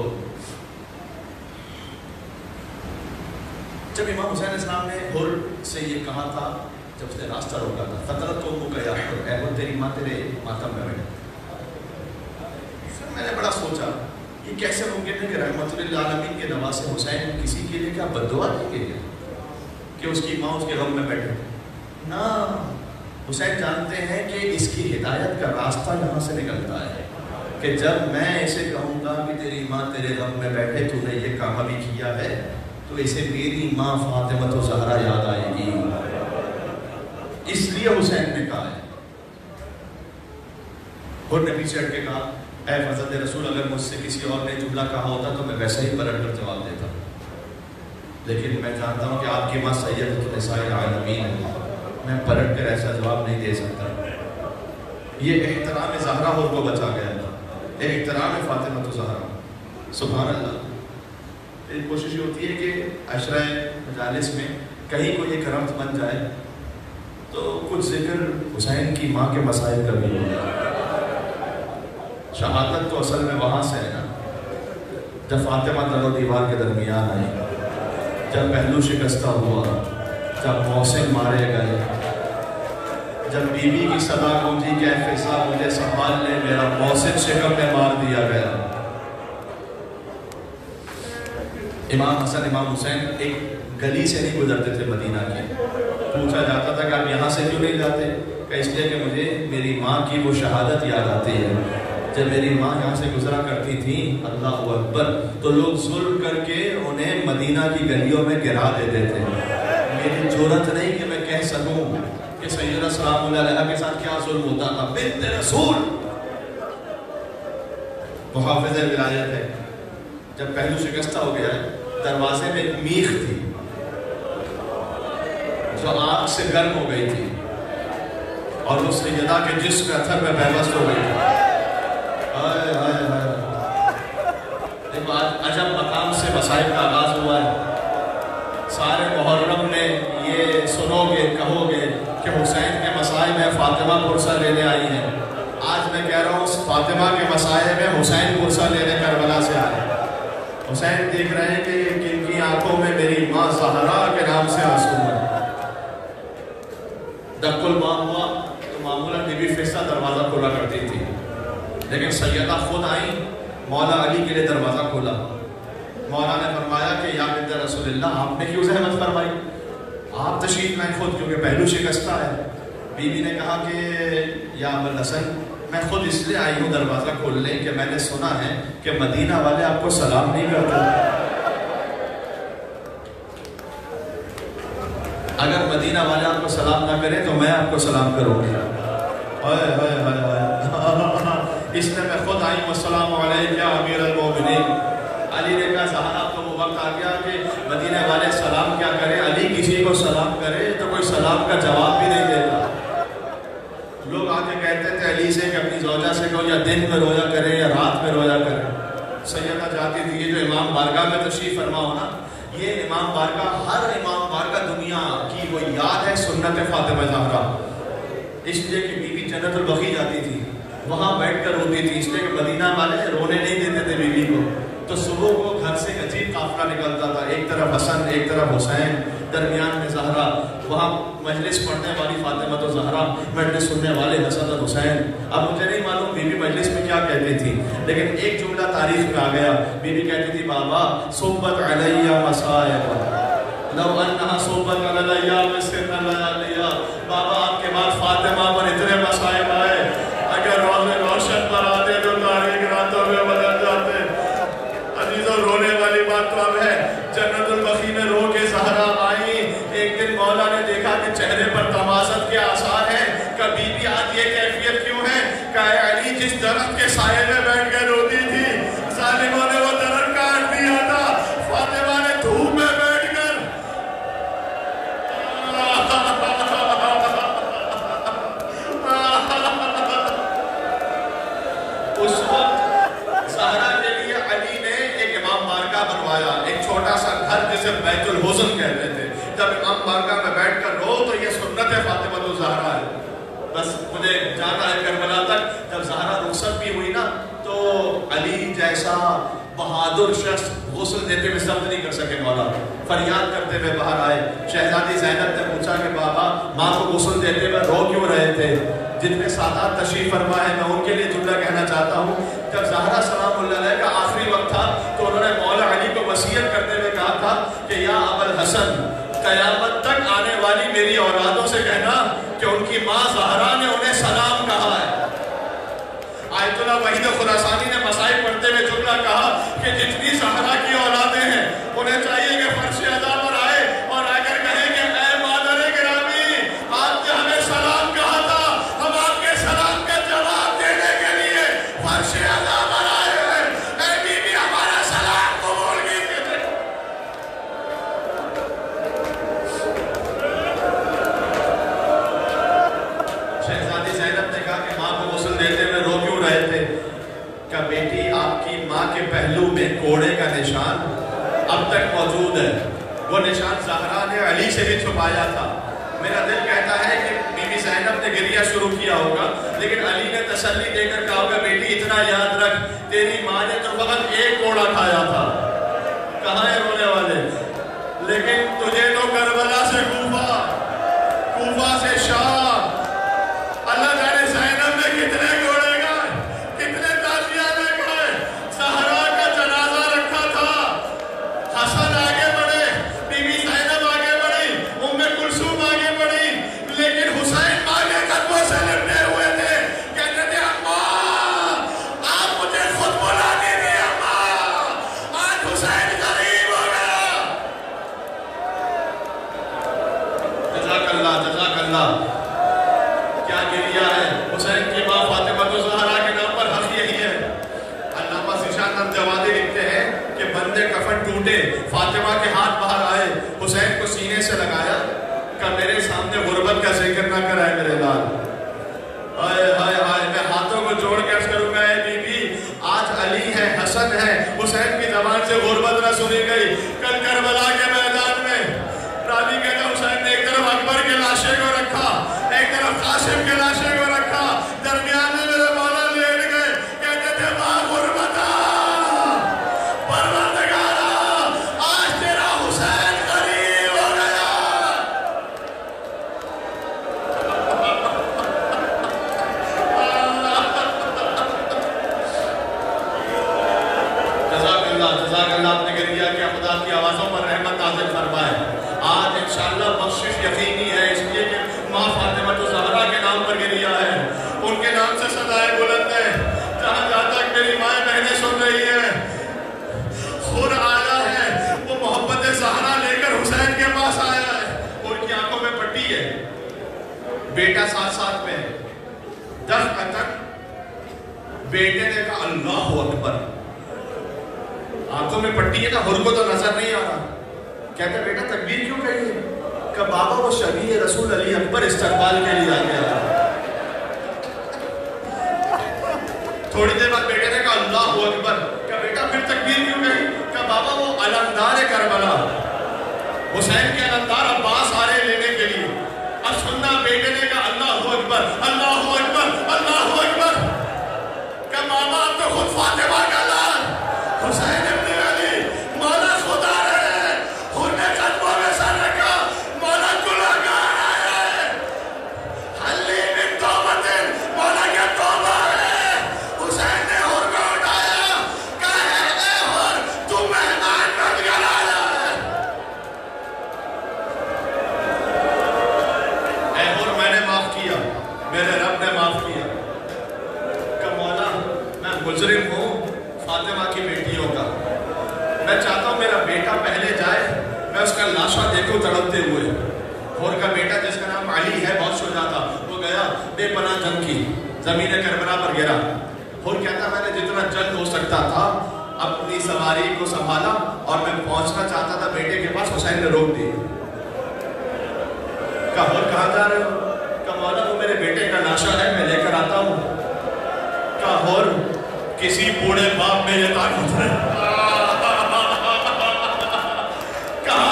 جب امام حسین السلام نے حر سے یہ کہا تھا، جب اس نے راستہ روکا تھا، فطرت تو کا یا حر، اے حر تیری ماں تیرے ماتم میں بیٹھے، پھر میں نے بڑا سوچا یہ کیسے ممکن ہے کہ رحمت للعالمین کے نواسے حسین کسی کے لیے کیا بد دعا نہیں کی ہے کہ اس کی ماں اس کے غم میں بیٹھے؟ نہ، حسین جانتے ہیں کہ اس کی ہدایت کا راستہ یہاں سے نکلتا ہے کہ جب میں اسے کہوں گا کہ تیری ماں تیرے غم میں بیٹھے، تو نے یہ کام بھی کیا ہے، تو اسے میری ماں فاطمہ زہرا یاد آئے گی، اس لیے حسین نے کہا ہے۔ اور نے پیچھے ہٹ کے کہا اے فرزند رسول، اگر مجھ سے کسی اور نے جملہ کہا ہوتا تو میں ویسے ہی پلٹ کر جواب دیتا، لیکن میں جانتا ہوں کہ آپ کی ماں سیدۃ النساء العالمین ہے، میں پلٹ کر ایسا جواب نہیں دے سکتا۔ یہ احترام زہرا اور کو بچا گیا تھا، احترام فاطمہ زہرا، سبحان اللہ۔ ایک کوشش ہوتی ہے کہ عشرہ مجالس میں کہیں کوئی ایک رمت بن جائے تو کچھ ذکر حسین کی ماں کے مسائل کا بھی ہو جائے۔ شہادت تو اصل میں وہاں سے ہے نا، جب فاطمہ در و دیوار کے درمیان آئی، جب پہلو شکستہ ہوا، جب محسن مارے گئے، جب بی بی کی صدا گونجی کہ اے فضا مجھے سنبھال لے، میرا محسن شکم میں مار دیا گیا۔ امام حسن امام حسین ایک گلی سے نہیں گزرتے تھے مدینہ کی، پوچھا جاتا تھا کہ آپ یہاں سے کیوں نہیں جاتے؟ کہ اس لیے کہ مجھے میری ماں کی وہ شہادت یاد آتی ہے، جب میری ماں یہاں سے گزرا کرتی تھی اللہ اکبر تو لوگ ظلم کر کے انہیں مدینہ کی گلیوں میں گرا دیتے تھے، میری جرأت نہیں کہ میں کہہ سکوں کہ سیدنا سلام اللہ علیہ کے ساتھ کیا ظلم ہوتا تھا، بنت رسول محافظ ولایت ہے۔ جب پہلو شکستہ ہو گیا ہے، دروازے میں ایک میخ تھی جو آگ سے گرم ہو گئی تھی اور وہ سیدہ کے جسم کے اثر میں پیوست ہو گئی تھی۔ آئے آئے آئے ایک عجب مقام سے مصائب کا آغاز ہوا ہے۔ سارے محرم میں یہ سنو گے، کہو گے کہ حسین کے مسائب میں فاطمہ پرسہ لینے آئی ہیں۔ آج میں کہہ رہا ہوں فاطمہ کے مسائب میں حسین پرسہ لینے کربلا سے آئے۔ حسین دیکھ رہے ہیں کہ کن کی آنکھوں میں میری ماں زہرا کے نام سے آنسو ہے۔ دق الماء ہوا تو معمولاً بی بی فیصلہ دروازہ کھولا کرتی تھی، لیکن سیدہ خود آئیں، مولا علی کے لیے دروازہ کھولا۔ مولا نے فرمایا کہ یا بنت رسول اللہ آپ نے کیوں زحمت فرمائی، آپ تشریف لائیں خود، کیونکہ پہلو شکستہ ہے۔ بی بی نے کہا کہ یا ابوالحسن میں خود اس لیے آئی ہوں دروازہ کھولنے کہ میں نے سنا ہے کہ مدینہ والے آپ کو سلام نہیں کرتے، اگر مدینہ والے آپ کو سلام نہ کریں تو میں آپ کو سلام کروں گی۔ ہائے ہائے ہائے ہائے، اس نے میں خود آئی ہوں السلام علیکم یا امیر المومنین۔ علی نے کہا زہرا تو وہ وقت آ گیا کہ مدینہ والے سلام کیا کریں، علی کسی کو سلام کرے تو کوئی سلام کا جواب بھی نہیں دیتا۔ لوگ آگے کہتے تھے علی سے کہ اپنی زوجہ سے کہو یا دن میں رویا کریں یا رات میں رویا کریں۔ سیدہ جاتی تھی، یہ جو امام بارگاہ میں تشریف فرما ہونا، یہ امام بارگاہ ہر امام بارگاہ دنیا کی وہ یاد ہے سنت فاطمہ زہرا، اس لیے کہ بی بی جنت البقیع جاتی تھی، وہاں بیٹھ کر روتی تھی، اس لیے کہ مدینہ والے رونے نہیں دیتے تھے بی بی کو۔ تو صبح کو گھر سے عجیب قافلہ نکلتا تھا، ایک طرف حسن ایک طرف حسین، درمیان میں زہرا، وہاں مجلس پڑھنے والی فاطمہ تو زہرا، مجلس سننے والے حسن اور حسین۔ اب مجھے نہیں معلوم بی بی مجلس میں کیا کہتی تھی، لیکن ایک جملہ تاریخ میں آ گیا، بی بی کہتی تھی بابا صبت علیہ مصائب لو انہا صبت علیہ مسرن علیہ، بابا آپ کے بعد فاطمہ پر اتنے مصائب آئے، اگر روز روشن پر آتے تو تاریخ راتوں میں بدل جاتے۔ عزیزوں رونے والی بات تو اب ہے، جنت البقیع میں رو کے زہرا آئی، ایک دن مولا نے دیکھا کہ چہرے پر تمازت کے آثار ہیں، کہ بی بی آج یہ کیفیت کیوں ہے؟ کہ علی جس درخت کے سائے میں بیٹھ کے روتی تھی، ظالموں نے وہ درخت اسے بیت الحزن کہتے تھے. جب امام بارگاہ میں بیٹھ کر رو تو یہ سنت فاطمہ الزہرا ہے. بس مجھے جانا ہے کربلا تک. جب زہرا رخصت بھی ہوئی نا تو علی جیسا بہادر شخص غسل دیتے ہوئے صبر نہیں کر سکے مولا. فریاد کرتے ہوئے باہر آئے. شہزادی زینب نے پوچھا کہ بابا ماں کو غسل دیتے ہوئے رو کیوں رہے تھے؟ جتنے سادات تشریف فرما ہے میں ان کے لیے جملہ کہنا چاہتا ہوں. جب زہرا سلام اللہ علیہ کا آخری وقت تھا تو انہوں نے مولا علی کو وصیت کرتے ہوئے کہا تھا کہ یا ابوالحسن قیامت تک آنے والی میری اولادوں سے کہنا کہ ان کی ماں زہرا نے انہیں سلام کہا ہے. آیت اللہ وحید خراسانی نے مسائل پڑھتے ہوئے جملہ کہا کہ جتنی زہرا کی اولادیں ہیں انہیں چاہیے کہ فرش ادا پر آئے اور آ کر کہیں کہ اے مادر گرامی آپ نے ہمیں سلام کہا تھا, ہم آپ کے سلام کا جواب دینے کے لیے فرش ادا پر آئے ہیں. اے بی بی ہمارا سلام قبول کیجیے. شہزادی زینب نے کہا کہ ماں کو غسل دیتے ہوئے رو کیوں رہے تھے؟ کہ بیٹی آپ کی ماں کے پہلو میں کوڑے کا نشان اب تک موجود ہے. وہ نشان زہرا نے علی سے بھی چھپایا تھا. میرا دل کہتا ہے کہ بی بی زینب نے گریہ شروع کیا ہوگا لیکن علی نے تسلی دے کر کہا ہوگا بیٹی اتنا یاد رکھ تیری ماں نے تو فقط ایک کوڑا کھایا تھا. کہاں ہے رونے والے؟ لیکن تجھے تو کربلا سے کوفہ, کوفہ سے شام, اللہ جانے زینب نے کتنے کوڑے گئے, کتنے تازیاں لے گئے. زہرا کا جنازہ رکھا تھا. حسن آگے بڑھے, بی بی زینب آگے بڑھی, ام کلثوم آگے بڑھی, لیکن حسین ماں کے قدموں سے لپٹے ہوئے تھے. کہتے تھے اماں آپ مجھے خود بلا دیجیے, اماں آج حسین غریب ہو گیا. جزاک اللہ جزاک اللہ. کیا گریہ ہے حسین کی ماں فاطمہ الزہرا کے نام پر حق یہی ہے. علامہ ذیشان نمجوادی لکھتے ہیں کہ بندے کفن ٹوٹے, فاطمہ کے ہاتھ باہر آئے, حسین کو سینے سے لگایا کہ میرے سامنے غربت کا ذکر نہ کرائے میرے لال. ہائے ہائے ہائے میں ہاتھوں کو جوڑ کے عرض کروں گا اے بی بی آج علی ہے, حسن ہے, حسین کی زبان سے غربت نہ سنی گئی. کل کربلا کے میدان میں راوی کہتا حسین نے ایک طرف اکبر کے لاشے کو رکھا, ایک طرف قاسم کے لاشے کو رکھا, درمیان میں میرے مولا لیٹ گئے. کہتے تھے ماں غربتا پروردگارا آج تیرا حسین غریب ہو گیا. جزاک اللہ جزاک اللہ. آپ نے گریہ کیا, خدا کی آوازوں پر رحمت نازل فرمائے. آج انشاءاللہ بخشش یقینی ہے اس لیے کہ ماں فاطمہ الزہرا کے نام پر گریہ ہے, ان کے نام سے صدائے بلند ہے. جہاں جہاں تک میری مائیں بہنیں سن رہی ہیں, خور آیا ہے وہ محبت زہرا لے کر حسین کے پاس آیا ہے. ان کی آنکھوں میں پٹی ہے, بیٹا ساتھ ساتھ میں. دس تک بیٹے نے کہا اللہ اکبر. آنکھوں میں پٹی ہے نا, حر کو تو نظر نہیں آ رہا. کہتا بیٹا تکبیر کیوں کہی ہے؟ کہ بابا وہ شبیہ رسول علی اکبر استقبال کے لیے آ گیا. تھوڑی دیر بعد بیٹے نے کہا اللہ اکبر. کہ بیٹا پھر تکبیر کیوں کہی؟ کہ بابا وہ علمدار کربلا, حسین کے علمدار عباس آ رہے لینے کے لیے. اب سننا, بیٹے نے کہا اللہ اکبر اللہ اکبر اللہ اکبر. کہ ماما اب تو خود فاطمہ کا لال حسین ابن علی مولا خدا رہے, خود نے قدموں میں سر رکھا, مولا گناہگار آیا ہے, حلی من توبتن, مولا کیا توبہ ہے. حسین نے حر کو اٹھایا, کہا اے حر تو مہمان بن کر آیا ہے. اے حر میں نے معاف کیا, میرے رب نے معاف کیا. کہ مولا میں مجرم ہوں فاطمہ کی بیٹیوں کا, میں چاہتا ہوں میرا بیٹا پہلے جائے, میں اس کا لاشا دیکھوں تڑپتے ہوئے. اور کا بیٹا جس کا نام علی ہے بہت شجاع تھا, وہ گیا بے پناہ جنگ کی, زمین کربلا پر گرا. اور کہتا میں نے جتنا جلد ہو سکتا تھا اپنی سواری کو سنبھالا اور میں پہنچنا چاہتا تھا بیٹے کے پاس, حسین نے روک دی. کہا اور کہاں جا رہے ہو؟ کہا مولا وہ میرے بیٹے کا لاشا ہے, میں لے کر آتا ہوں. کہا اور کسی بوڑھے باپ میں یہ طاقت ہے؟ کہا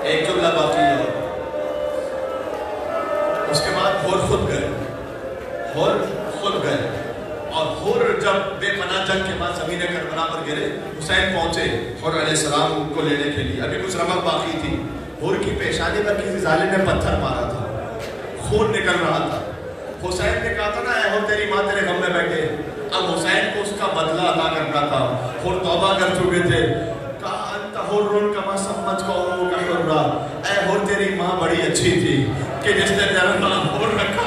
ایک جملہ باقی ہے. اس کے بعد ہور خود گئے, ہور خود گئے, اور ہور جب بے پناہ جنگ کے بعد زمین کربلا پر گرے, حسین پہنچے ہور علیہ السلام کو لینے کے لیے. ابھی کچھ رمق باقی تھی. ہور کی پیشانی پر کسی ظالم نے پتھر مارا تھا, خون نکل رہا تھا. حسین نے کہا تھا نا اے ہور تیری ماں تیرے غم میں بیٹھے. اب حسین کو اس کا بدلہ ادا کرنا تھا. ہور توبہ کر چکے تھے. کہا انت ہور کما سمجھ قوموں کا حرہ, اے ہور تیری ماں بڑی اچھی تھی کہ جس نے تیرا نام ہور رکھا.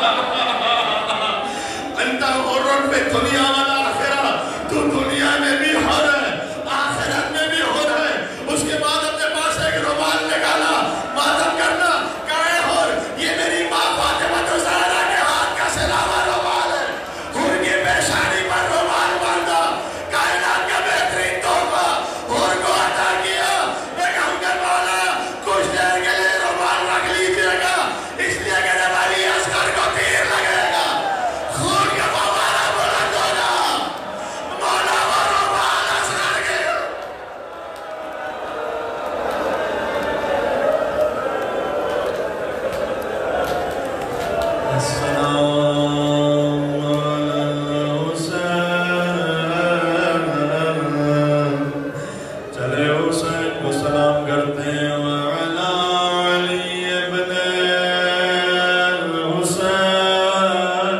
انت ہور پہ دنیا والا آخرہ, تو دنیا میں بھی ہور ہے آخرت میں بھی ہور ہے. اس کے بعد اپنے پاس ایک رومال نکالا, ماتم کرنا. کہے ہور یہ میری ماں فاطمہ الزہرا کے ہاتھ کا سلاوا رومال ہے. ہور کی پیشانی پر رومال باندھا. کائنات کا بہترین تحفہ ہور کو عطا کیا. میں کہوں گا مولا کچھ دیر کے لیے رومال رکھ لیجیے گا, اس لیے کہ جب علی اصغر کو تیر لگے گا خون کا فوارہ بلند ہوگا. مولا وہ رومال اصغر کے السلام علی حسین. چلے حسین کو سلام کرتے ہیں. وعلی علی ابن حسین.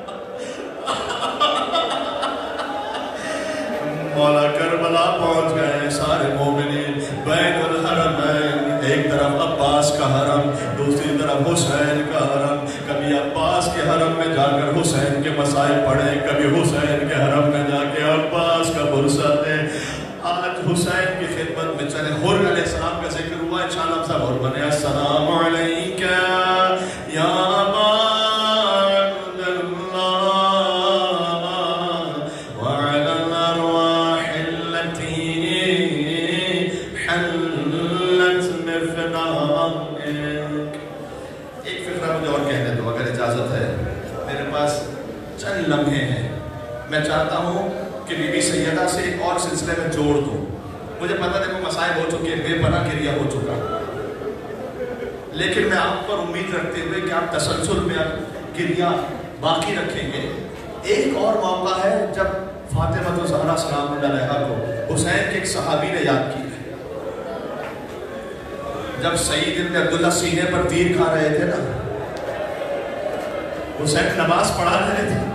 مولا کربلا پہنچ گئے سارے مومنین. بین الحرمین, ایک طرف عباس کا حرم, دوسری طرف حسین کا حرم. کبھی عباس کے حرم میں جا کر حسین کے مسائل پڑھیں, کبھی حسین کے حرم میں جا کے عباس کا برسہ دیں. آج حسین کی خدمت میں چلے. ہور علیہ السلام کا ذکر ہوا, انشاءاللہ ہم سب ہور بنے. السلام علیکہ یا ابا عبداللہ وعلی الارواح التي حلت بفنائک. ایک فکرہ مجھے اور کہنے دو اگر اجازت ہے. میرے پاس چند لمحے ہیں. میں چاہتا ہوں کہ بی بی سیدہ سے ایک اور سلسلے میں جوڑ دوں. مجھے پتہ دیکھو مسائل ہو چکے ہیں, بے پناہ کریا ہو چکا, لیکن میں آپ پر امید رکھتے ہوئے کہ آپ تسلسل میں اب کریا باقی رکھیں گے. ایک اور موقع ہے جب فاطمہ الزہرا سلام اللہ علیہا کو حسین کے ایک صحابی نے یاد کیا. جب سعید ابن عبداللہ سینے پر تیر کھا رہے تھے نا, حسین نماز پڑھا رہے تھے.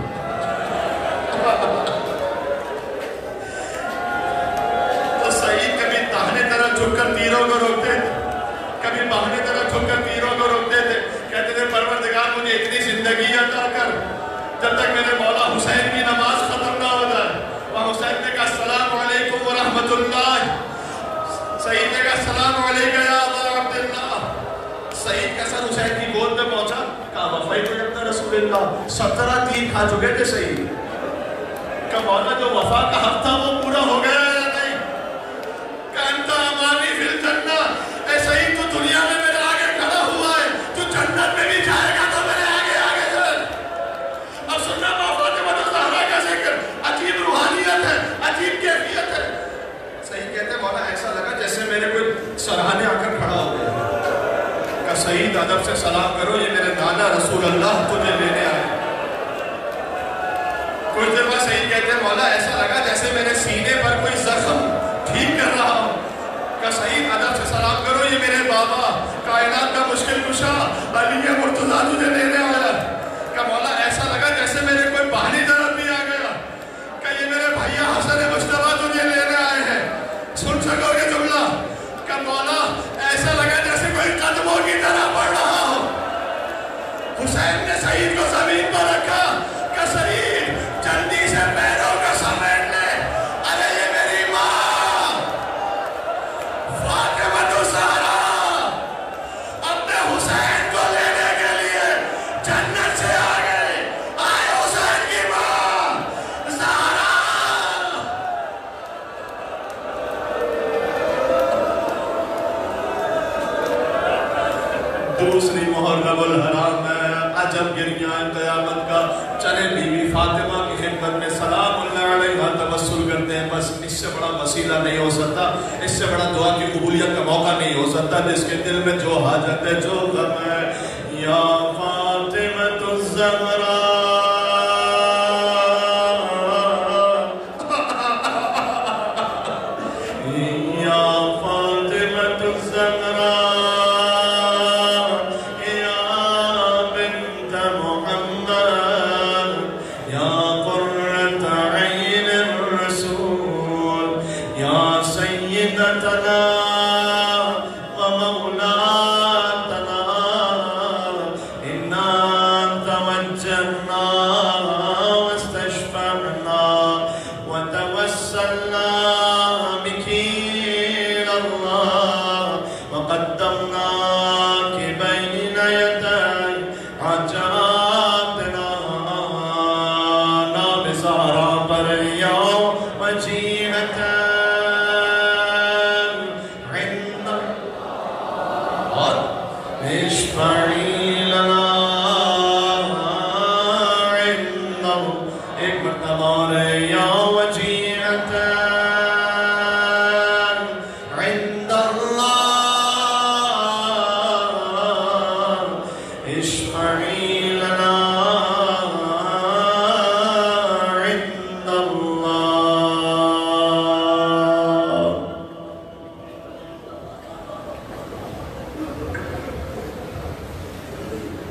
تو سعید کبھی داہنے طرف جھک کر تیروں کو روکتے تھے, کبھی بائیں طرف جھک کر تیروں کو روکتے تھے. کہتے تھے پروردگار مجھے اتنی زندگی عطا کر جب تک میرے مولا حسین کی نماز ختم نہ ہو جائے. وہاں حسین نے کہا السلام علیکم ورحمۃ اللہ. سعید نے کہا السلام علیکم یا ابا عبداللہ. سعید کا سر حسین کی گود میں پہنچا. کہا وفائی تو جبتا رسول اللہ, سترہ تیر کھا چکے تھے سعید. کہ مولا جو وفا کا حق تھا وہ پورا ہو گیا یا نہیں. کہ انت امانی فی الجنہ, اے سعید تو دنیا میں میرے آگے کھڑا ہوا ہے, تو جنت میں بھی جائے گا تو میرے آگے آگے جائے. اب سننا ماں فاطمہ الزہرا کا ذکر عجیب روحانیت ہے, عجیب کیفیت ہے. سعید کہتے ہیں مولا ایسا لگا جیسے میرے کوئی سرحانے آ کر کھڑا ہو گیا. کہ سعید ادب سے سلام کرو, یہ میرے نانا رسول اللہ تجھے لینے آئے. کچھ دیر بعد سعید کہتے ہیں مولا ایسا لگا جیسے میرے سینے پر کوئی زخم ٹھیک کر رہا ہوں. کہ سعید ادب سے سلام کرو, یہ میرے بابا کائنات کا مشکل کشا علی مرتضیٰ تجھے لینے آیا. کہ مولا ایسا لگا جیسے میرے کوئی باہری طرف بھی آ گیا. کہ یہ میرے بھائیا حسن مجتبیٰ تجھے لینے آئے ہیں. سن سکو گے جملہ. کہ مولا ایسا لگا جیسے کوئی قدموں کی طرح پڑھ رہا ہو. حسین نے سعید کو زمین پر رکھا. کہ سعید جلدی سے پیروں کو سمیٹ لے. ارے یہ میری ماں فاطمہ الزہرا اپنے حسین کو لینے کے لیے جنت سے آ گئے. آئے حسین کی ماں زہرا. دوسری محرم الحرام میں عجب گریاں قیامت کا. چلے بی بی فاطمہ کی خدمت میں سلام اللہ علیہ توسل کرتے ہیں. بس اس سے بڑا وسیلہ نہیں ہو سکتا, اس سے بڑا دعا کی قبولیت کا موقع نہیں ہو سکتا. جس کے دل میں جو حاجت ہے, جو غم ہے, یا فاطمۃ الزہرا اشفعي لنا عند الله